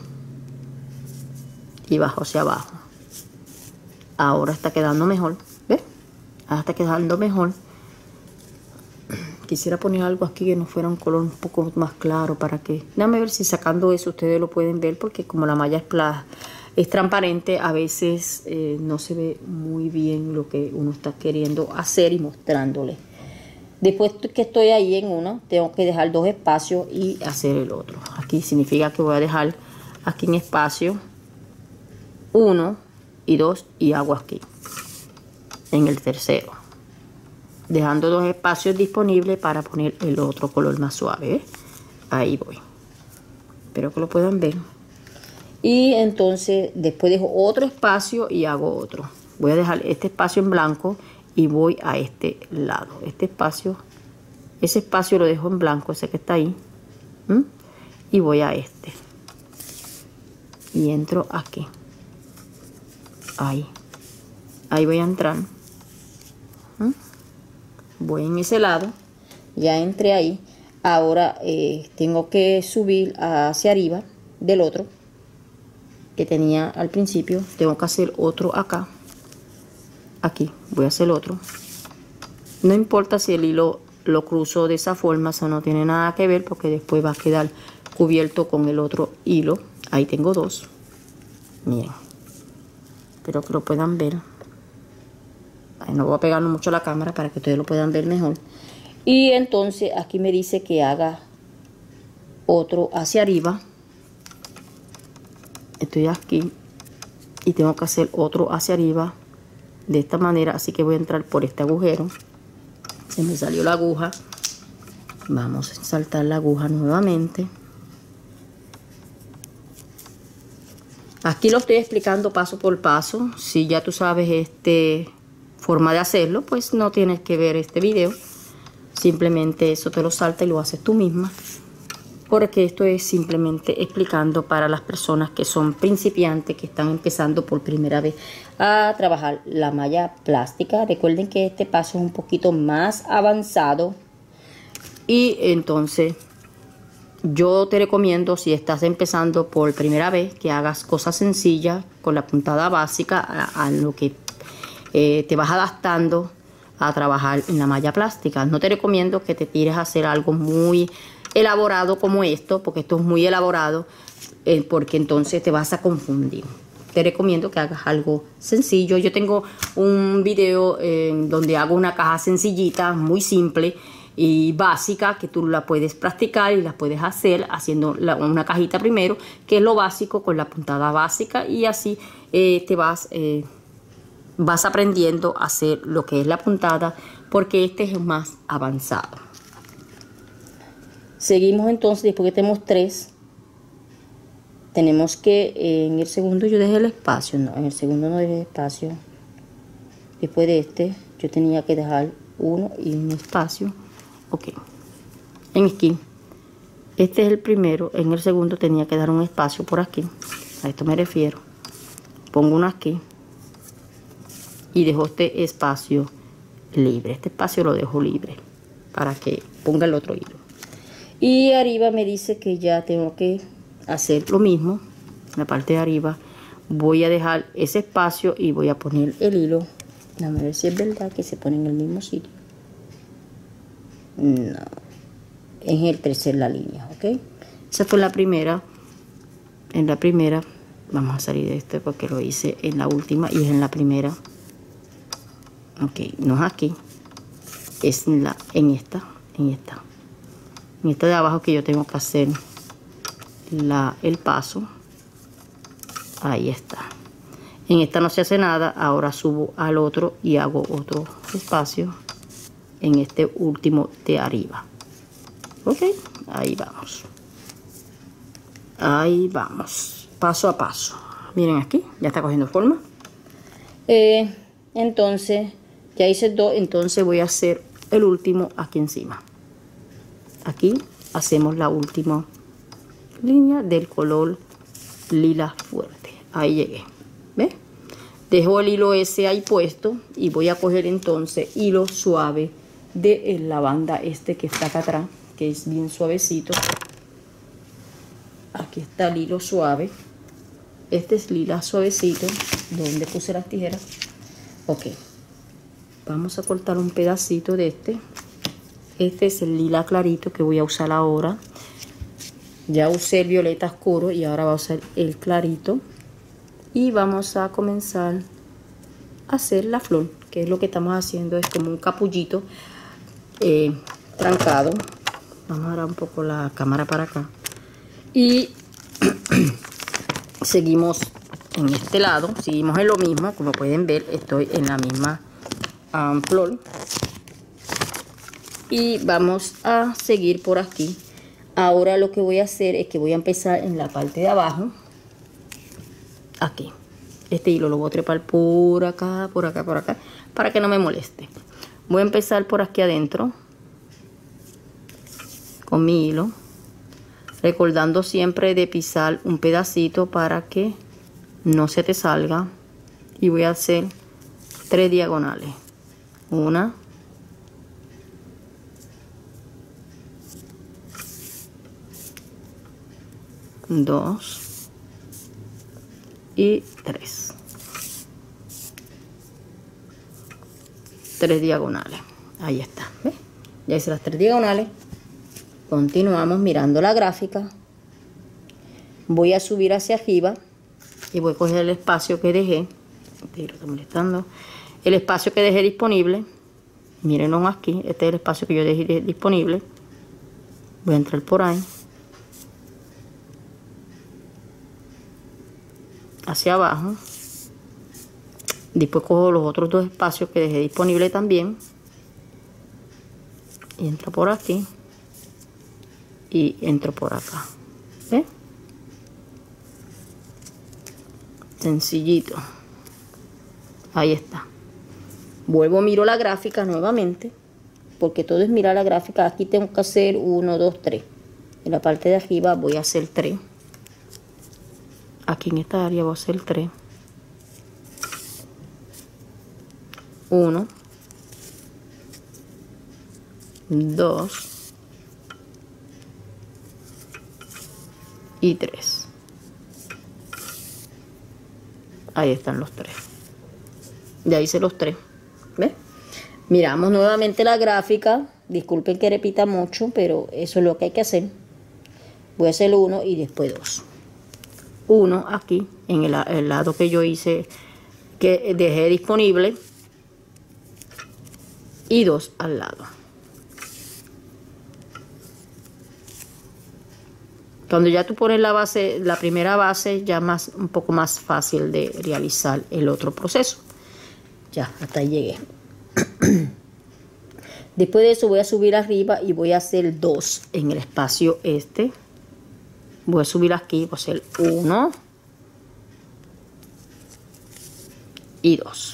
y bajo hacia abajo. Ahora está quedando mejor. ¿Ves? Ahora está quedando mejor. Quisiera poner algo aquí que no fuera un color un poco más claro para que... Déjame ver si sacando eso ustedes lo pueden ver porque como la malla es transparente, a veces no se ve muy bien lo que uno está queriendo hacer y mostrándole. Después que estoy ahí en uno, tengo que dejar 2 espacios y hacer el otro. Aquí significa que voy a dejar aquí en espacio 1 y 2 y hago aquí en el tercero, dejando 2 espacios disponibles para poner el otro color más suave, ¿eh? Ahí voy, espero que lo puedan ver. Y entonces después dejo otro espacio y hago otro. Voy a dejar este espacio en blanco y voy a este lado. Este espacio, ese espacio lo dejo en blanco, ese que está ahí. Y voy a este y entro aquí. Ahí voy a entrar. Voy en ese lado, ya entré ahí. Ahora tengo que subir hacia arriba del otro que tenía al principio. Tengo que hacer otro acá. Aquí voy a hacer otro. No importa si el hilo lo cruzo de esa forma, eso no tiene nada que ver porque después va a quedar cubierto con el otro hilo. Ahí tengo 2. Miren, espero que lo puedan ver. No voy a pegarlo mucho a la cámara para que ustedes lo puedan ver mejor. Y entonces aquí me dice que haga otro hacia arriba. Estoy aquí y tengo que hacer otro hacia arriba de esta manera. Así que voy a entrar por este agujero. Se me salió la aguja. Vamos a saltar la aguja nuevamente. Aquí lo estoy explicando paso por paso. Si ya tú sabes forma de hacerlo, pues no tienes que ver este video. Simplemente eso te lo salta y lo haces tú misma. Porque esto es simplemente explicando para las personas que son principiantes, que están empezando por primera vez a trabajar la malla plástica. Recuerden que este paso es un poquito más avanzado. Y entonces yo te recomiendo, si estás empezando por primera vez, que hagas cosas sencillas con la puntada básica a lo que te vas adaptando a trabajar en la malla plástica. No te recomiendo que te tires a hacer algo muy elaborado como esto, porque esto es muy elaborado, porque entonces te vas a confundir. Te recomiendo que hagas algo sencillo. Yo tengo un video donde hago una caja sencillita, muy simple y básica, que tú la puedes practicar y la puedes hacer haciendo una cajita primero, que es lo básico con la puntada básica, y así te vas aprendiendo a hacer lo que es la puntada, porque este es el más avanzado. Seguimos entonces, después que tenemos 3, tenemos que en el segundo yo dejé el espacio, no, en el segundo no dejé espacio. Después de este yo tenía que dejar uno y un espacio. Ok, en aquí este es el primero, en el segundo tenía que dar un espacio por aquí, a esto me refiero. Pongo uno aquí y dejo este espacio libre, este espacio lo dejo libre para que ponga el otro hilo. Y arriba me dice que ya tengo que hacer lo mismo. En la parte de arriba voy a dejar ese espacio y voy a poner el hilo. Déjame ver si es verdad que se pone en el mismo sitio. No, es el tercer la línea, ok. Esa fue la primera. En la primera vamos a salir de este porque lo hice en la última y es en la primera. Ok, no es aquí, es en esta de abajo que yo tengo que hacer el paso. Ahí está. En esta no se hace nada. Ahora subo al otro y hago otro espacio en este último de arriba. Ok, ahí vamos. Ahí vamos, paso a paso. Miren aquí, ya está cogiendo forma. Entonces, ya hice dos, entonces voy a hacer el último aquí encima. Aquí hacemos la última línea del color lila fuerte. Ahí llegué, ¿ves? Dejo el hilo ese ahí puesto y voy a coger entonces hilo suave de la banda este que está acá atrás, que es bien suavecito. Aquí está el hilo suave. Este es lila suavecito, donde puse las tijeras. Ok, vamos a cortar un pedacito de este. Este es el lila clarito que voy a usar ahora. Ya usé el violeta oscuro y ahora voy a usar el clarito. Y vamos a comenzar a hacer la flor, que es lo que estamos haciendo. Es como un capullito trancado. Vamos a dar un poco la cámara para acá. Y seguimos en este lado, seguimos en lo mismo. Como pueden ver, estoy en la misma flor. Y vamos a seguir por aquí. Ahora lo que voy a hacer es que voy a empezar en la parte de abajo. Aquí. Este hilo lo voy a trepar por acá, por acá, por acá, para que no me moleste. Voy a empezar por aquí adentro con mi hilo, recordando siempre de pisar un pedacito para que no se te salga. Y voy a hacer 3 diagonales. 1, 2 y 3. 3 diagonales. Ahí está. ¿Ves? Ya hice las 3 diagonales. Continuamos mirando la gráfica. Voy a subir hacia arriba y voy a coger el espacio que dejé. Este hilo está molestando. El espacio que dejé disponible. Mírenlo aquí. Este es el espacio que yo dejé disponible. Voy a entrar por ahí. Hacia abajo. Después cojo los otros 2 espacios que dejé disponible también. Y entro por aquí. Y entro por acá. ¿Ves? Sencillito. Ahí está. Vuelvo, miro la gráfica nuevamente. Porque todo es mirar la gráfica. Aquí tengo que hacer 1, 2, 3. En la parte de arriba voy a hacer 3. Aquí en esta área voy a hacer 3. 1, 2 y 3. Ahí están los 3. Ya hice los 3. ¿Ves? Miramos nuevamente la gráfica. Disculpen que repita mucho, pero eso es lo que hay que hacer. Voy a hacer 1 y después 2. 1 aquí en el lado que yo hice, que dejé disponible, y 2 al lado. Cuando ya tú pones la base, la primera base, ya un poco más fácil de realizar el otro proceso. Ya, hasta ahí llegué. Después de eso voy a subir arriba y voy a hacer 2 en el espacio este. voy a subir aquí, voy a hacer 1 y 2.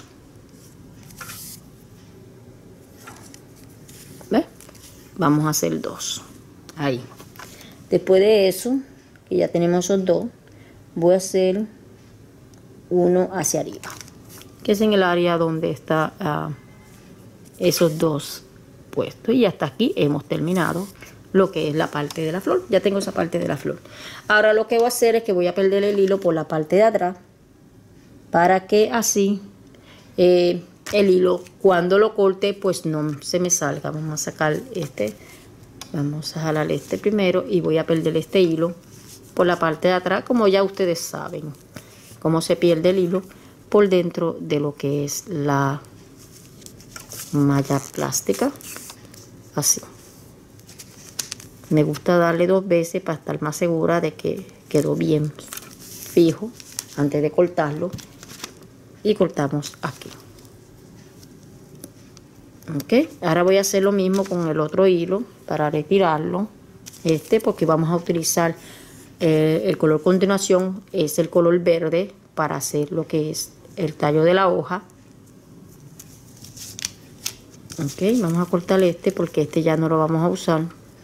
¿Ves? Vamos a hacer 2 ahí. Después de eso, que ya tenemos esos 2, voy a hacer 1 hacia arriba, que es en el área donde está esos 2 puestos. Y hasta aquí hemos terminado lo que es la parte de la flor. Ya tengo esa parte de la flor. Ahora lo que voy a hacer es que voy a perder el hilo por la parte de atrás, para que así el hilo cuando lo corte pues no se me salga. Vamos a sacar este, vamos a jalar este primero y voy a perder este hilo por la parte de atrás, como ya ustedes saben cómo se pierde el hilo por dentro de lo que es la malla plástica. Así me gusta darle 2 veces para estar más segura de que quedó bien fijo antes de cortarlo. Y cortamos aquí. Ok, ahora voy a hacer lo mismo con el otro hilo para retirarlo, porque vamos a utilizar el color continuación, es el color verde, para hacer lo que es el tallo de la hoja. Ok, vamos a cortar porque este ya no lo vamos a usar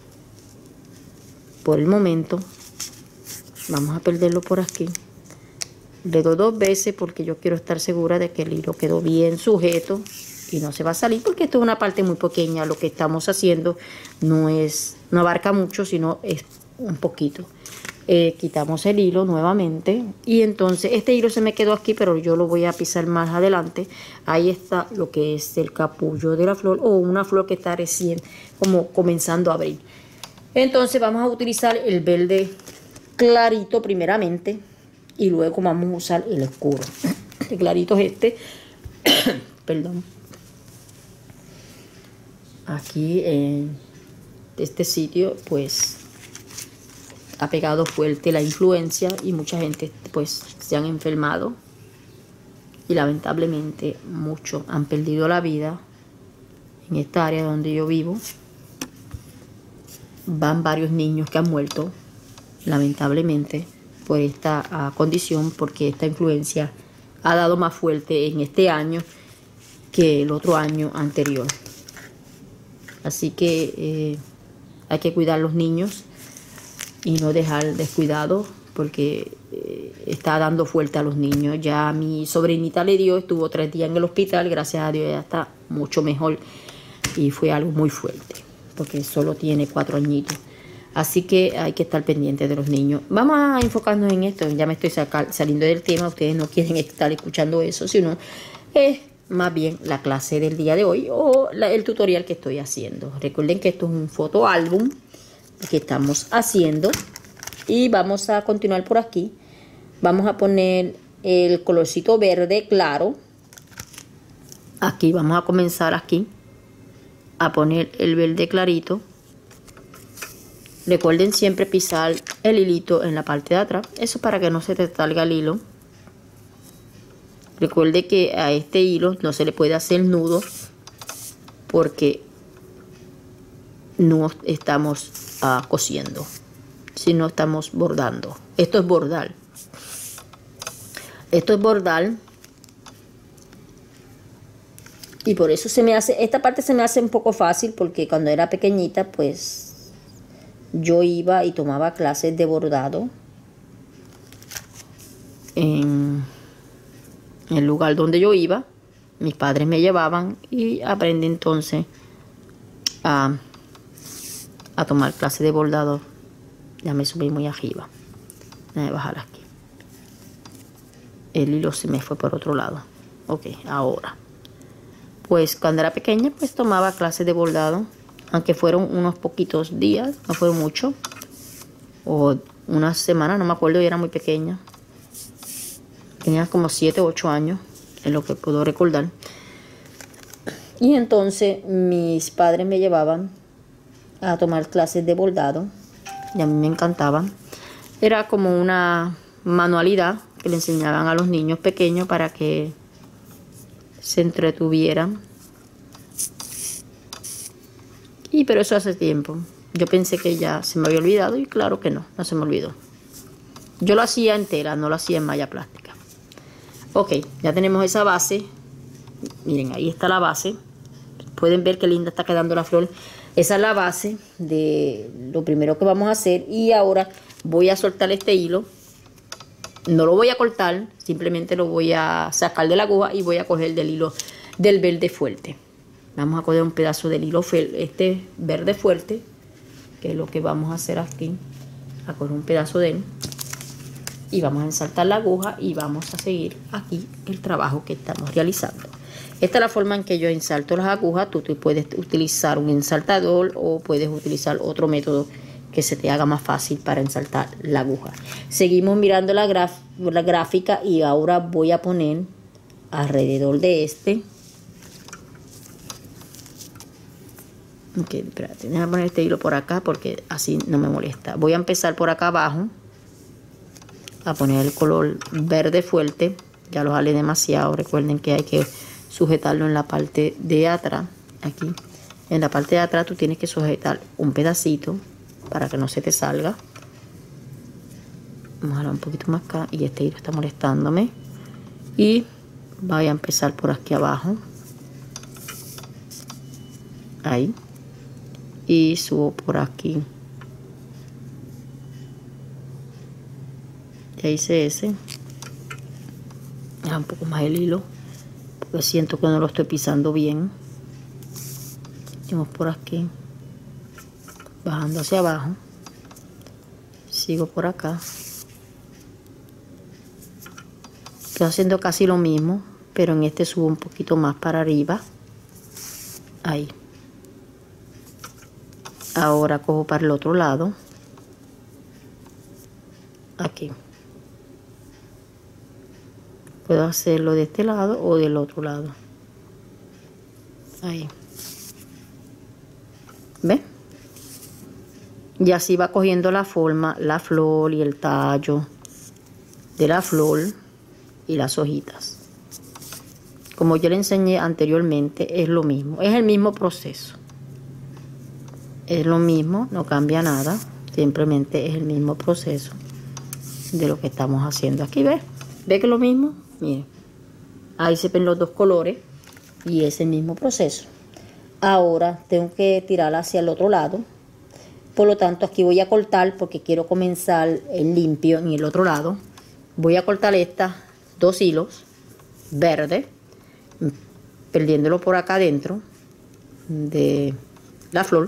por el momento. Vamos a perderlo por aquí. Le doy 2 veces porque yo quiero estar segura de que el hilo quedó bien sujeto y no se va a salir, porque esto es una parte muy pequeña. Lo que estamos haciendo no abarca mucho, sino es un poquito. Quitamos el hilo nuevamente y entonces este hilo se me quedó aquí, pero yo lo voy a pisar más adelante. Ahí está lo que es el capullo de la flor, o una flor que está recién como comenzando a abrir. Entonces vamos a utilizar el verde clarito primeramente y luego vamos a usar el oscuro. El clarito es perdón. Aquí en este sitio pues ha pegado fuerte la influencia y mucha gente pues se han enfermado y lamentablemente muchos han perdido la vida en esta área donde yo vivo. Van varios niños que han muerto lamentablemente por esta condición, porque esta influencia ha dado más fuerte en este año que el otro año anterior. Así que hay que cuidar a los niños y no dejar descuidado, porque está dando fuerte a los niños. Ya a mi sobrinita le dio, estuvo 3 días en el hospital, gracias a Dios ya está mucho mejor, y fue algo muy fuerte porque solo tiene 4 añitos. Así que hay que estar pendiente de los niños. Vamos a enfocarnos en esto. Ya me estoy saliendo del tema. Ustedes no quieren estar escuchando eso, sino más bien la clase del día de hoy o el tutorial que estoy haciendo. Recuerden que esto es un fotoálbum que estamos haciendo y vamos a continuar por aquí. Vamos a poner el colorcito verde claro. Aquí vamos a comenzar aquí a poner el verde clarito. Recuerden siempre pisar el hilito en la parte de atrás, eso para que no se te salga el hilo. Recuerde que a este hilo no se le puede hacer nudo porque no estamos cosiendo, sino estamos bordando. Esto es bordar. Esto es bordar. Y por eso se me hace, esta parte se me hace un poco fácil, porque cuando era pequeñita pues yo iba y tomaba clases de bordado en el lugar donde yo iba. Mis padres me llevaban y aprendí entonces a tomar clases de bordado. Ya me subí muy arriba. Voy a bajar aquí. El hilo se me fue por otro lado. Ok, ahora. Pues cuando era pequeña pues tomaba clases de bordado, aunque fueron unos poquitos días, no fueron mucho, o una semana, no me acuerdo, y era muy pequeña. Tenía como 7 o 8 años, es lo que puedo recordar. Y entonces mis padres me llevaban a tomar clases de bordado y a mí me encantaban. Era como una manualidad que le enseñaban a los niños pequeños para que se entretuvieran. Pero eso hace tiempo. Yo pensé que ya se me había olvidado y claro que no, no se me olvidó. Yo lo hacía en tela, no lo hacía en malla plástica. Ok, ya tenemos esa base. Miren, ahí está la base. Pueden ver qué linda está quedando la flor. Esa es la base de lo primero que vamos a hacer. Y ahora voy a soltar este hilo. No lo voy a cortar, simplemente lo voy a sacar de la aguja y voy a coger del hilo del verde fuerte. Vamos a coger un pedazo del hilo verde fuerte, que es lo que vamos a hacer aquí. A coger un pedazo de él y vamos a ensartar la aguja y vamos a seguir aquí el trabajo que estamos realizando. Esta es la forma en que yo ensarto las agujas. Tú puedes utilizar un ensartador o puedes utilizar otro método que se te haga más fácil para ensartar la aguja. Seguimos mirando la gráfica y ahora voy a poner alrededor de este. Ok, espérate, déjame poner este hilo por acá porque así no me molesta. Voy a empezar por acá abajo a poner el color verde fuerte. Ya lo jalé demasiado. Recuerden que hay que sujetarlo en la parte de atrás. Aquí en la parte de atrás tú tienes que sujetar un pedacito para que no se te salga. Vamos a jalar un poquito más acá y este hilo está molestándome. Y voy a empezar por aquí abajo. Ahí. Y subo por aquí. Ya hice ese. Un poco más el hilo porque siento que no lo estoy pisando bien. Vamos por aquí, bajando hacia abajo. Sigo por acá. Estoy haciendo casi lo mismo, pero en este subo un poquito más para arriba. Ahí. Ahora cojo para el otro lado. Aquí. Puedo hacerlo de este lado o del otro lado. Ahí. ¿Ven? Y así va cogiendo la forma, la flor y el tallo de la flor y las hojitas. Como yo le enseñé anteriormente, es lo mismo. Es el mismo proceso. Es lo mismo, no cambia nada. Simplemente es el mismo proceso de lo que estamos haciendo aquí. ¿Ves? ¿Ve que es lo mismo? Miren, ahí se ven los dos colores y es el mismo proceso. Ahora tengo que tirarla hacia el otro lado. Por lo tanto, aquí voy a cortar porque quiero comenzar el limpio en el otro lado. Voy a cortar estas dos hilos verdes, perdiéndolo por acá adentro de la flor.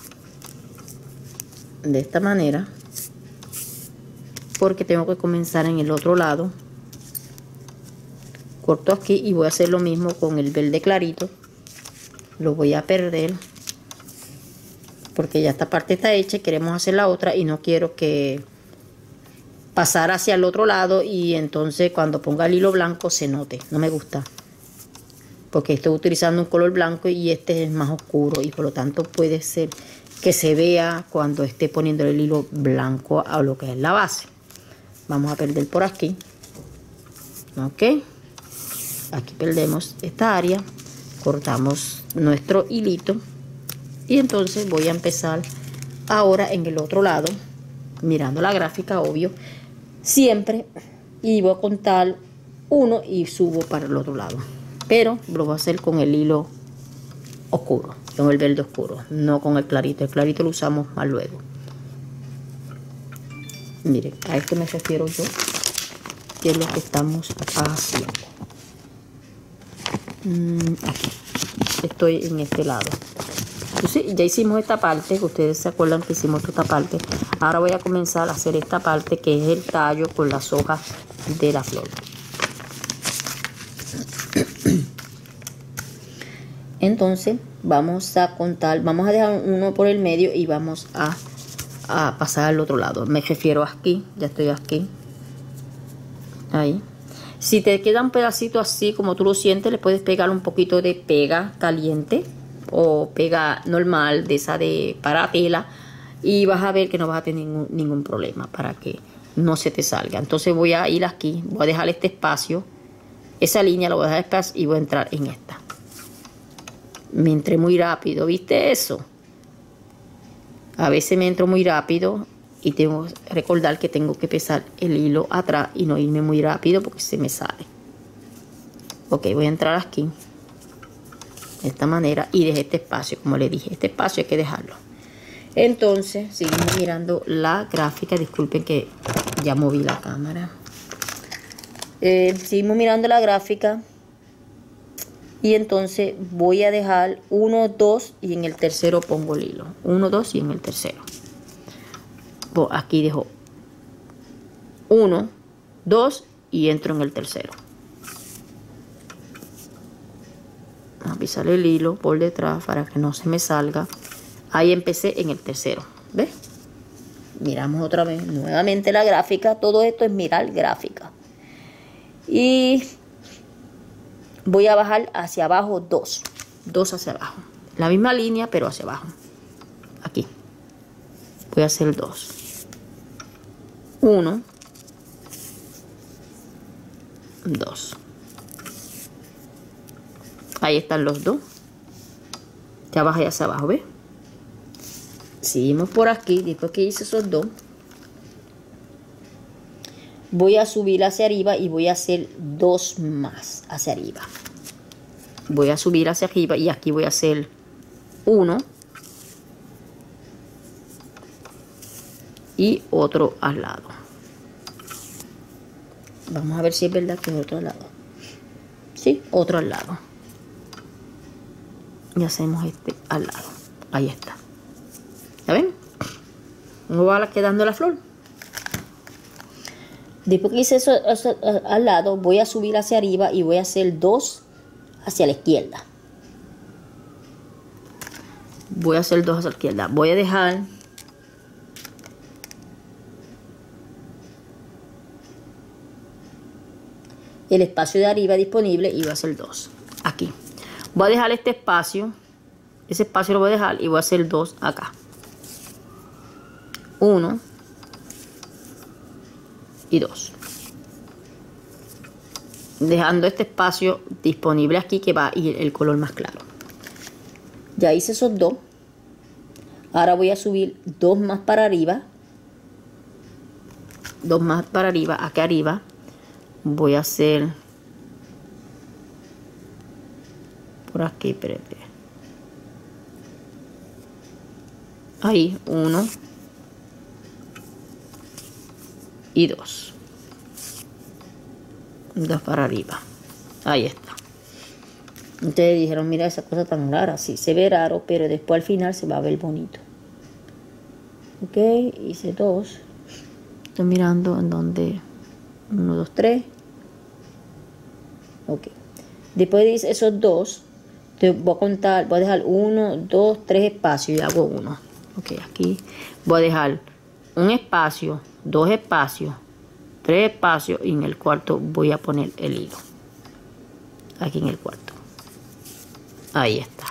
De esta manera. Porque tengo que comenzar en el otro lado. Corto aquí y voy a hacer lo mismo con el verde clarito. Lo voy a perder porque ya esta parte está hecha y queremos hacer la otra y no quiero que pasar hacia el otro lado y entonces cuando ponga el hilo blanco se note. No me gusta porque estoy utilizando un color blanco y este es más oscuro y por lo tanto puede ser que se vea cuando esté poniendo el hilo blanco a lo que es la base. Vamos a perder por aquí. Ok, aquí perdemos esta área, cortamos nuestro hilito y entonces voy a empezar ahora en el otro lado mirando la gráfica, obvio, siempre, y voy a contar uno y subo para el otro lado, pero lo voy a hacer con el hilo oscuro, con el verde oscuro, no con el clarito lo usamos más luego. Miren, a esto me refiero yo, que es lo que estamos haciendo. Aquí estoy en este lado. Entonces, ya hicimos esta parte, ustedes se acuerdan que hicimos esta parte. Ahora voy a comenzar a hacer esta parte que es el tallo con las hojas de la flor. Entonces vamos a contar, vamos a dejar uno por el medio y vamos a pasar al otro lado. Me refiero aquí, ya estoy aquí. Ahí. Si te queda un pedacito así como tú lo sientes, le puedes pegar un poquito de pega caliente o pega normal de esa de para tela y vas a ver que no vas a tener ningún problema para que no se te salga. Entonces voy a ir aquí, voy a dejar este espacio, esa línea la voy a dejar espacio y voy a entrar en esta. Me entré muy rápido, ¿viste eso? A veces me entro muy rápido y tengo que recordar que tengo que pesar el hilo atrás y no irme muy rápido porque se me sale. Ok, voy a entrar aquí de esta manera y dejé este espacio, como le dije, este espacio hay que dejarlo. Entonces seguimos mirando la gráfica. Disculpen que ya moví la cámara. Seguimos mirando la gráfica y entonces voy a dejar 1, 2 y en el tercero pongo el hilo. 1, 2 y en el tercero. Pues aquí dejo 1, 2 y entro en el tercero. Vamos a pisar el hilo por detrás para que no se me salga. Ahí empecé en el tercero. ¿Ves? Miramos otra vez nuevamente la gráfica. Todo esto es mirar gráfica. Y voy a bajar hacia abajo 2. 2 hacia abajo. La misma línea pero hacia abajo. Aquí. Voy a hacer 2. 1. 2. Ahí están los dos. Ya bajé hacia abajo, ¿ves? Seguimos por aquí. Después que hice esos dos, voy a subir hacia arriba y voy a hacer 2 más hacia arriba. Voy a subir hacia arriba y aquí voy a hacer 1 y otro al lado. Vamos a ver si es verdad que es otro al lado. Sí, otro al lado. Y hacemos este al lado. Ahí está. ¿Ya ven? ¿Cómo va quedando la flor? Después que hice eso al lado, voy a subir hacia arriba y voy a hacer 2 hacia la izquierda. Voy a hacer 2 hacia la izquierda. Voy a dejar el espacio de arriba disponible y voy a hacer 2 aquí. Voy a dejar este espacio. Ese espacio lo voy a dejar y voy a hacer 2 acá. 1 y 2. Dejando este espacio disponible aquí que va a ir el color más claro. Ya hice esos 2. Ahora voy a subir 2 más para arriba. 2 más para arriba, aquí arriba. Voy a hacer por aquí, espérate. Ahí, 1 y 2. 2 para arriba. Ahí está. Ustedes dijeron, mira esa cosa tan rara. Sí, se ve raro, pero después al final se va a ver bonito. Ok, hice 2. Estoy mirando en donde 1, 2, 3. Ok. Después de esos 2, te voy a contar, voy a dejar 1, 2, 3 espacios y hago 1. Ok, aquí voy a dejar un espacio, 2 espacios, 3 espacios y en el cuarto voy a poner el hilo. Aquí en el cuarto. Ahí está.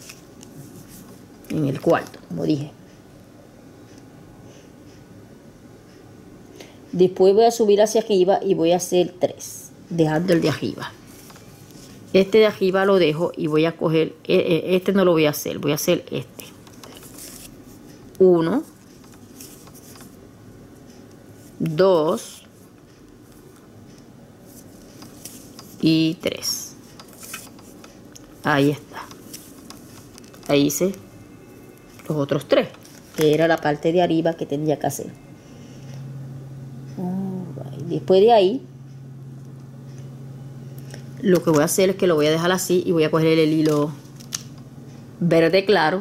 En el cuarto, como dije. Después voy a subir hacia arriba y voy a hacer 3, dejando el de arriba. Este de arriba lo dejo y voy a coger, este no lo voy a hacer, voy a hacer este. 1, 2 y 3. Ahí está. Ahí hice los otros 3, que era la parte de arriba que tenía que hacer. Después de ahí, lo que voy a hacer es que lo voy a dejar así y voy a coger el hilo verde claro,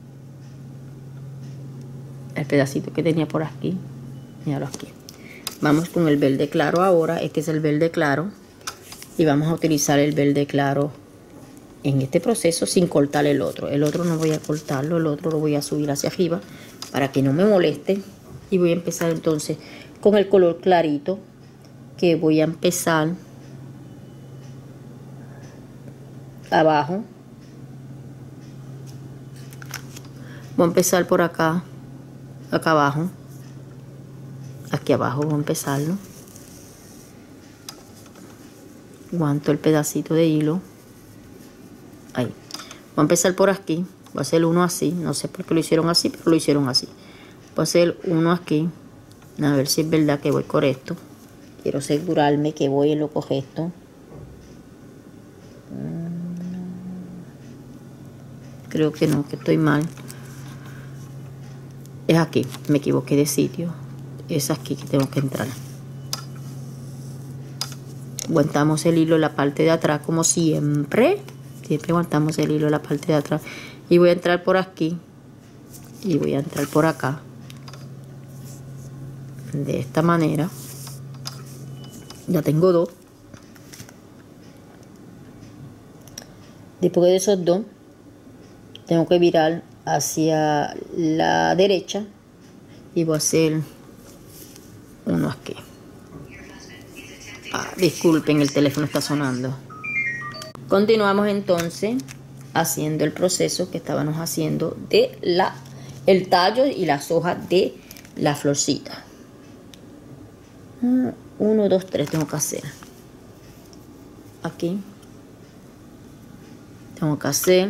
el pedacito que tenía por aquí, míralo aquí. Vamos con el verde claro ahora. Este es el verde claro y vamos a utilizar el verde claro en este proceso sin cortar el otro. El otro no voy a cortarlo, el otro lo voy a subir hacia arriba para que no me moleste. Y voy a empezar entonces con el color clarito, que voy a empezar abajo. Voy a empezar por acá, acá abajo, aquí abajo voy a empezarlo. Aguanto el pedacito de hilo. Ahí. Voy a empezar por aquí. Voy a hacer uno así. No sé por qué lo hicieron así, pero lo hicieron así. Voy a hacer uno aquí, a ver si es verdad que voy correcto. Quiero asegurarme que voy en lo correcto. Creo que no, que estoy mal. Es aquí, me equivoqué de sitio. Es aquí que tengo que entrar. Aguantamos el hilo en la parte de atrás como siempre. Siempre aguantamos el hilo en la parte de atrás. Y voy a entrar por aquí. Y voy a entrar por acá. De esta manera. Ya tengo dos. Después de esos dos, tengo que virar hacia la derecha. Y voy a hacer uno aquí. Disculpen, el teléfono está sonando. Continuamos entonces haciendo el proceso que estábamos haciendo de el tallo y las hojas de la florcita. 1, 2, 3 tengo que hacer. Aquí. Tengo que hacer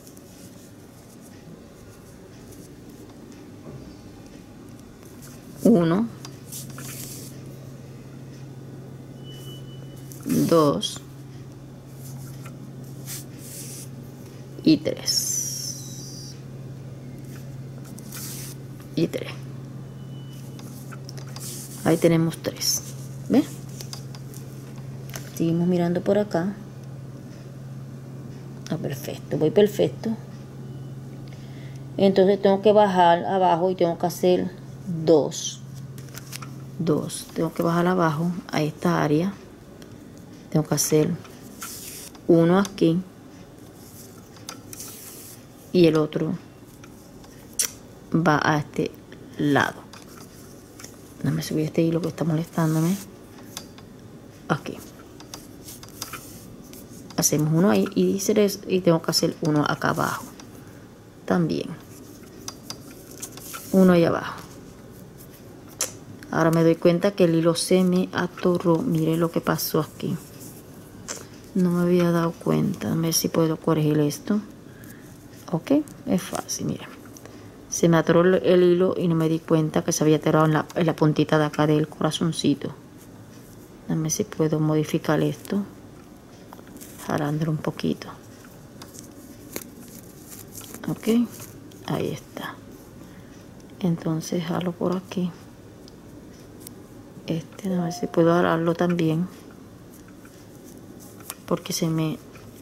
1, 2 y 3 y 3. Ahí tenemos 3. ¿Ves? Seguimos mirando por acá. Perfecto, voy perfecto. Entonces tengo que bajar abajo y tengo que hacer 2. Tengo que bajar abajo a esta área. Tengo que hacer uno aquí y el otro va a este lado. No me subí este hilo que está molestándome. Aquí hacemos uno ahí y tengo que hacer uno acá abajo también, uno ahí abajo. Ahora me doy cuenta que el hilo se me atoró. Mire lo que pasó aquí, no me había dado cuenta. A ver si puedo corregir esto. Ok, es fácil. Mira, se me atoró el hilo y no me di cuenta que se había atorado en la puntita de acá del corazoncito. A ver si puedo modificar esto, jalándolo un poquito. Ok, ahí está. Entonces jalo por aquí. A ver si puedo jalarlo también, porque se me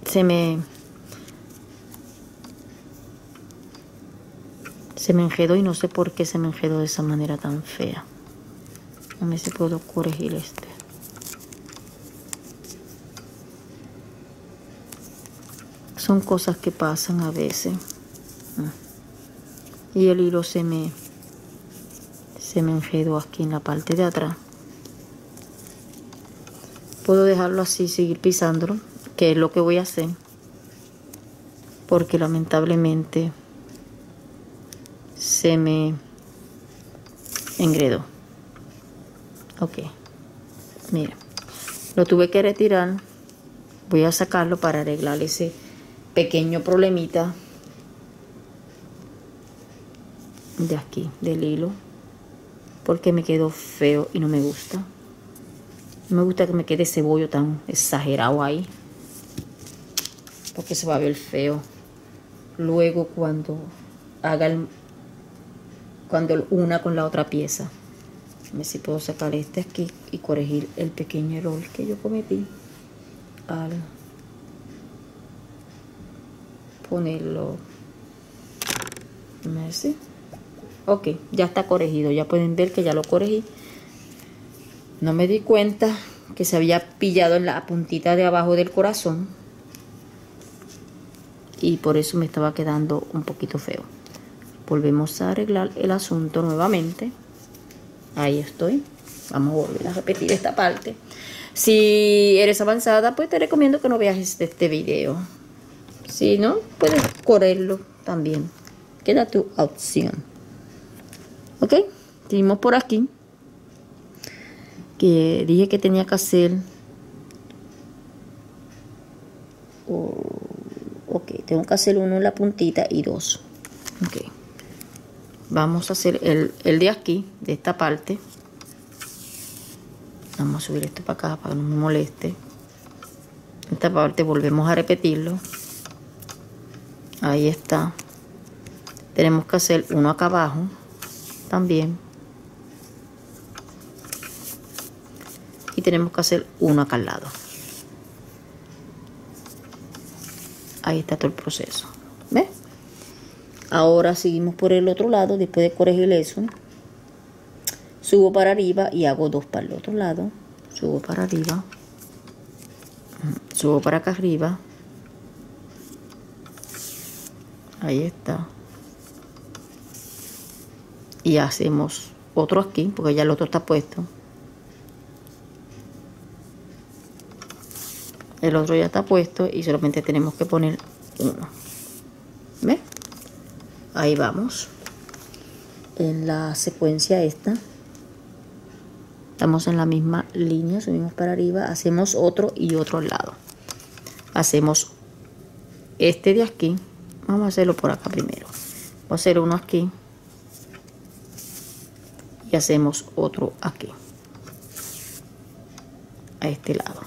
enredó y no sé por qué se me enredó de esa manera tan fea. A ver si puedo corregir este. Son cosas que pasan a veces. Y el hilo se me enredó aquí en la parte de atrás. Puedo dejarlo así, seguir pisándolo, que es lo que voy a hacer, porque lamentablemente se me engredó. Ok, mira, lo tuve que retirar. Voy a sacarlo para arreglar ese pequeño problemita de aquí del hilo, porque me quedó feo y no me gusta. No me gusta que me quede ese bollo tan exagerado ahí, porque se va a ver feo luego cuando haga cuando una con la otra pieza. A ver si puedo sacar este aquí y corregir el pequeño error que yo cometí al ponerlo. A ver si. Ok, ya está corregido. Ya pueden ver que ya lo corregí. No me di cuenta que se había pillado en la puntita de abajo del corazón, y por eso me estaba quedando un poquito feo. Volvemos a arreglar el asunto nuevamente. Ahí estoy. Vamos a volver a repetir esta parte. Si eres avanzada, pues te recomiendo que no veas este video. Si no, puedes correrlo también. Queda tu opción. Ok, seguimos por aquí, que dije que tenía que hacer. Ok, tengo que hacer uno en la puntita y 2. Ok, vamos a hacer el de aquí, de esta parte. Vamos a subir esto para acá para que no me moleste. Esta parte volvemos a repetirlo. Ahí está. Tenemos que hacer uno acá abajo también. Y tenemos que hacer uno acá al lado. Ahí está todo el proceso. ¿Ves? Ahora seguimos por el otro lado. Después de corregir eso, subo para arriba y hago dos para el otro lado. Subo para arriba. Subo para acá arriba. Ahí está. Y hacemos otro aquí, porque ya el otro está puesto. El otro ya está puesto y solamente tenemos que poner uno. ¿Ves? Ahí vamos. En la secuencia esta. Estamos en la misma línea, subimos para arriba, hacemos otro y otro al lado. Hacemos este de aquí. Vamos a hacerlo por acá primero. Voy a hacer uno aquí. Y hacemos otro aquí. A este lado.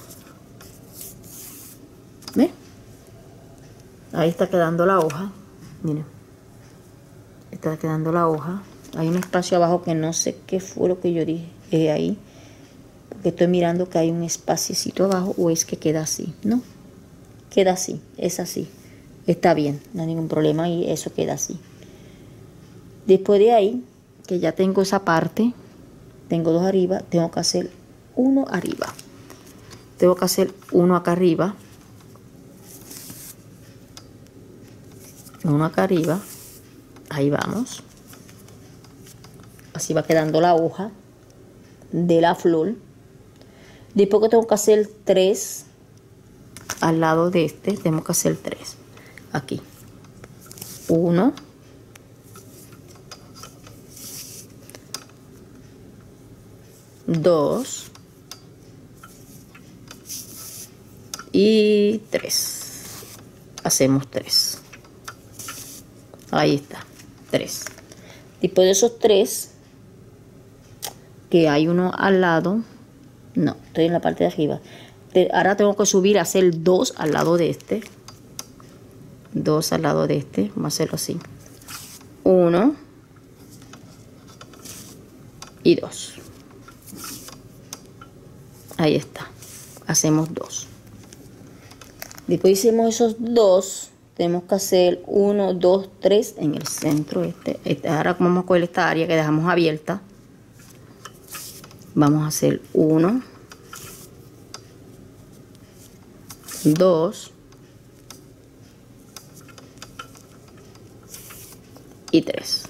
¿Ven? Ahí está quedando la hoja. Miren. Está quedando la hoja. Hay un espacio abajo que no sé qué fue lo que yo dije ahí. Porque estoy mirando que hay un espaciecito abajo. O es que queda así. No. Queda así. Es así. Está bien. No hay ningún problema. Y eso queda así. Después de ahí, que ya tengo esa parte. Tengo dos arriba. Tengo que hacer uno arriba. Tengo que hacer uno acá arriba. Uno acá arriba. Ahí vamos. Así va quedando la hoja de la flor. Después que tengo que hacer 3 al lado de este, tenemos que hacer 3 aquí. 1, 2 y 3. Hacemos 3. Ahí está, 3. Después de esos 3, que hay uno al lado, no, estoy en la parte de arriba. Ahora tengo que subir a hacer 2 al lado de este. 2 al lado de este, vamos a hacerlo así. 1 y 2. Ahí está, hacemos 2. Después hicimos esos 2. Tenemos que hacer 1, 2, 3 en el centro. Ahora vamos a coger esta área que dejamos abierta. Vamos a hacer 1, 2 y 3.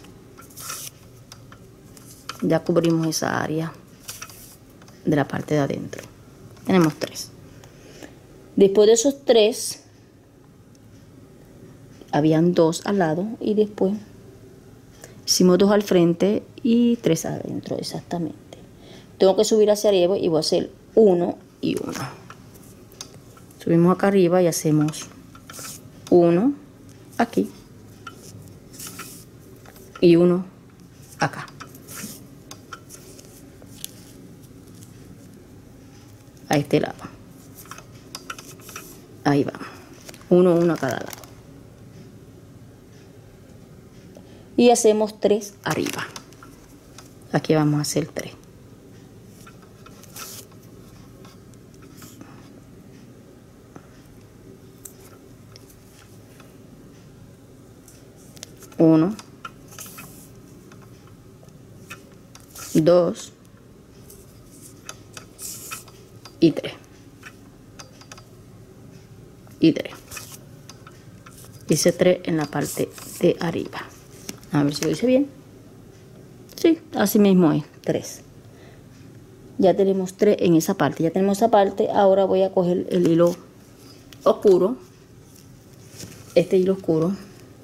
Ya cubrimos esa área de la parte de adentro. Tenemos 3. Después de esos 3, habían 2 al lado y después hicimos 2 al frente y 3 adentro, exactamente. Tengo que subir hacia arriba y voy a hacer 1 y 1. Subimos acá arriba y hacemos 1 aquí y 1 acá. A este lado. Ahí va. 1, 1 a cada lado. Y hacemos 3 arriba. Aquí vamos a hacer 3. Uno, 2 y 3. Y 3. Hice 3 en la parte de arriba. A ver si lo hice bien. Sí, así mismo es, 3. Ya tenemos 3 en esa parte. Ya tenemos esa parte. Ahora voy a coger el hilo oscuro. Este hilo oscuro.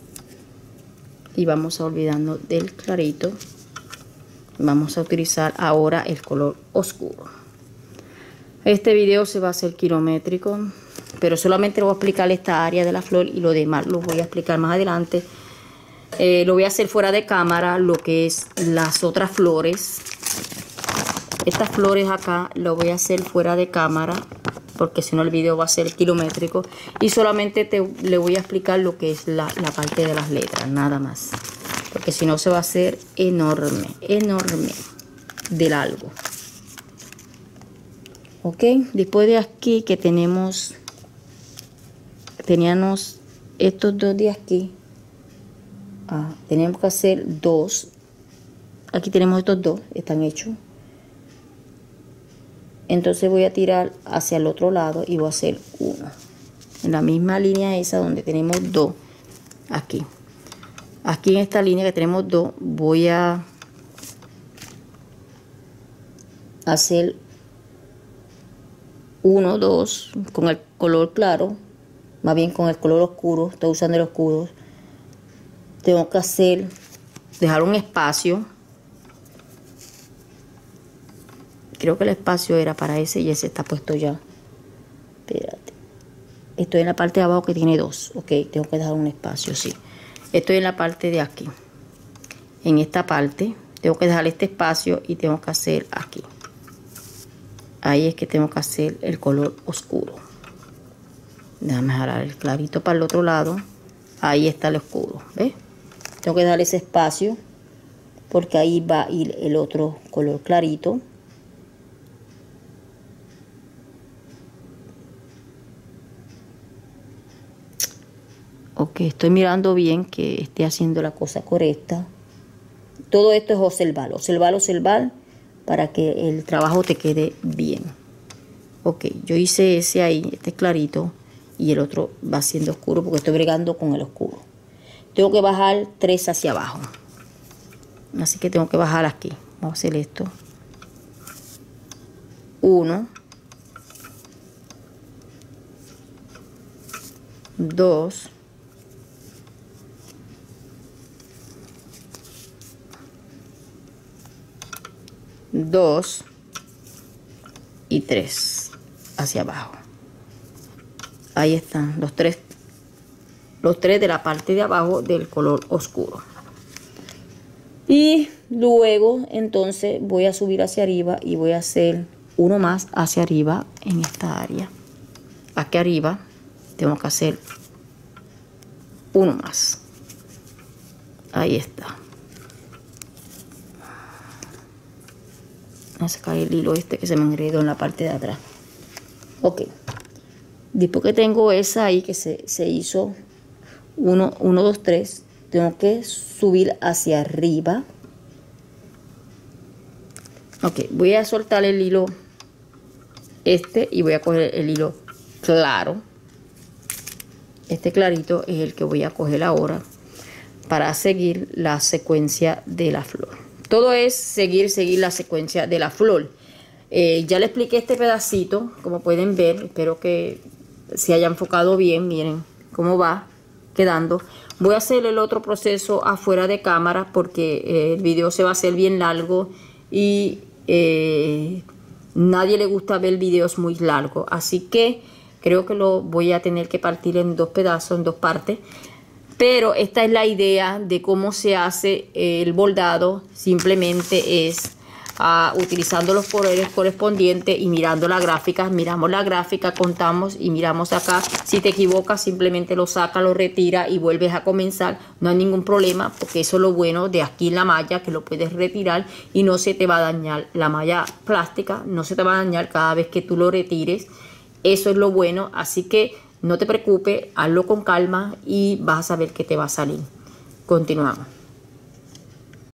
Y vamos a olvidando del clarito. Vamos a utilizar ahora el color oscuro. Este video se va a hacer kilométrico, pero solamente voy a explicar esta área de la flor y lo demás lo voy a explicar más adelante Lo voy a hacer fuera de cámara, lo que es las otras flores. Estas flores acá lo voy a hacer fuera de cámara, porque si no el video va a ser kilométrico. Y solamente le voy a explicar lo que es la parte de las letras, nada más. Porque si no se va a hacer enorme, enorme de largo. Ok, después de aquí que teníamos estos dos de aquí. Tenemos que hacer dos. Aquí tenemos estos dos, están hechos. Entonces voy a tirar hacia el otro lado y voy a hacer uno. En la misma línea esa donde tenemos dos. Aquí. Aquí en esta línea que tenemos dos, voy a hacer uno, dos, con el color claro. Más bien con el color oscuro. Estoy usando el oscuro. Tengo que dejar un espacio. Creo que el espacio era para ese y ese está puesto ya. Espérate. Estoy en la parte de abajo que tiene dos. Ok, tengo que dejar un espacio, sí. Estoy en la parte de aquí. En esta parte tengo que dejar este espacio y tengo que hacer aquí. Ahí es que tengo que hacer el color oscuro. Déjame jalar el clarito para el otro lado. Ahí está el oscuro, ¿ves? Tengo que dar ese espacio porque ahí va a ir el otro color clarito. Ok, estoy mirando bien que esté haciendo la cosa correcta. Todo esto es observar para que el trabajo te quede bien. Ok, yo hice ese ahí, este clarito, y el otro va siendo oscuro porque estoy bregando con el oscuro. Tengo que bajar 3 hacia abajo. Así que tengo que bajar aquí. Vamos a hacer esto. 1, 2, 2 y 3 hacia abajo. Ahí están los tres de la parte de abajo del color oscuro. Y luego entonces voy a subir hacia arriba y voy a hacer uno más hacia arriba en esta área. Aquí arriba tengo que hacer uno más. Ahí está. Voy a sacar el hilo este que se me enredó en la parte de atrás. Ok. Después que tengo esa ahí que se hizo 1, 2, 3, tengo que subir hacia arriba. Ok, voy a soltar el hilo este y voy a coger el hilo claro. Este clarito es el que voy a coger ahora para seguir la secuencia de la flor. Todo es seguir la secuencia de la flor. Ya le expliqué este pedacito, como pueden ver. Espero que se haya enfocado bien. Miren cómo va quedando. Voy a hacer el otro proceso afuera de cámara porque el video se va a hacer bien largo y nadie le gusta ver videos muy largos. Así que creo que lo voy a tener que partir en dos pedazos, en dos partes. Pero esta es la idea de cómo se hace el bordado. Simplemente es utilizando los colores correspondientes y mirando la gráfica. Miramos la gráfica, contamos y miramos acá. Si te equivocas, simplemente lo saca, lo retira y vuelves a comenzar. No hay ningún problema porque eso es lo bueno de aquí en la malla, que lo puedes retirar y no se te va a dañar. La malla plástica no se te va a dañar cada vez que tú lo retires. Eso es lo bueno, así que no te preocupes, hazlo con calma y vas a saber que te va a salir. Continuamos.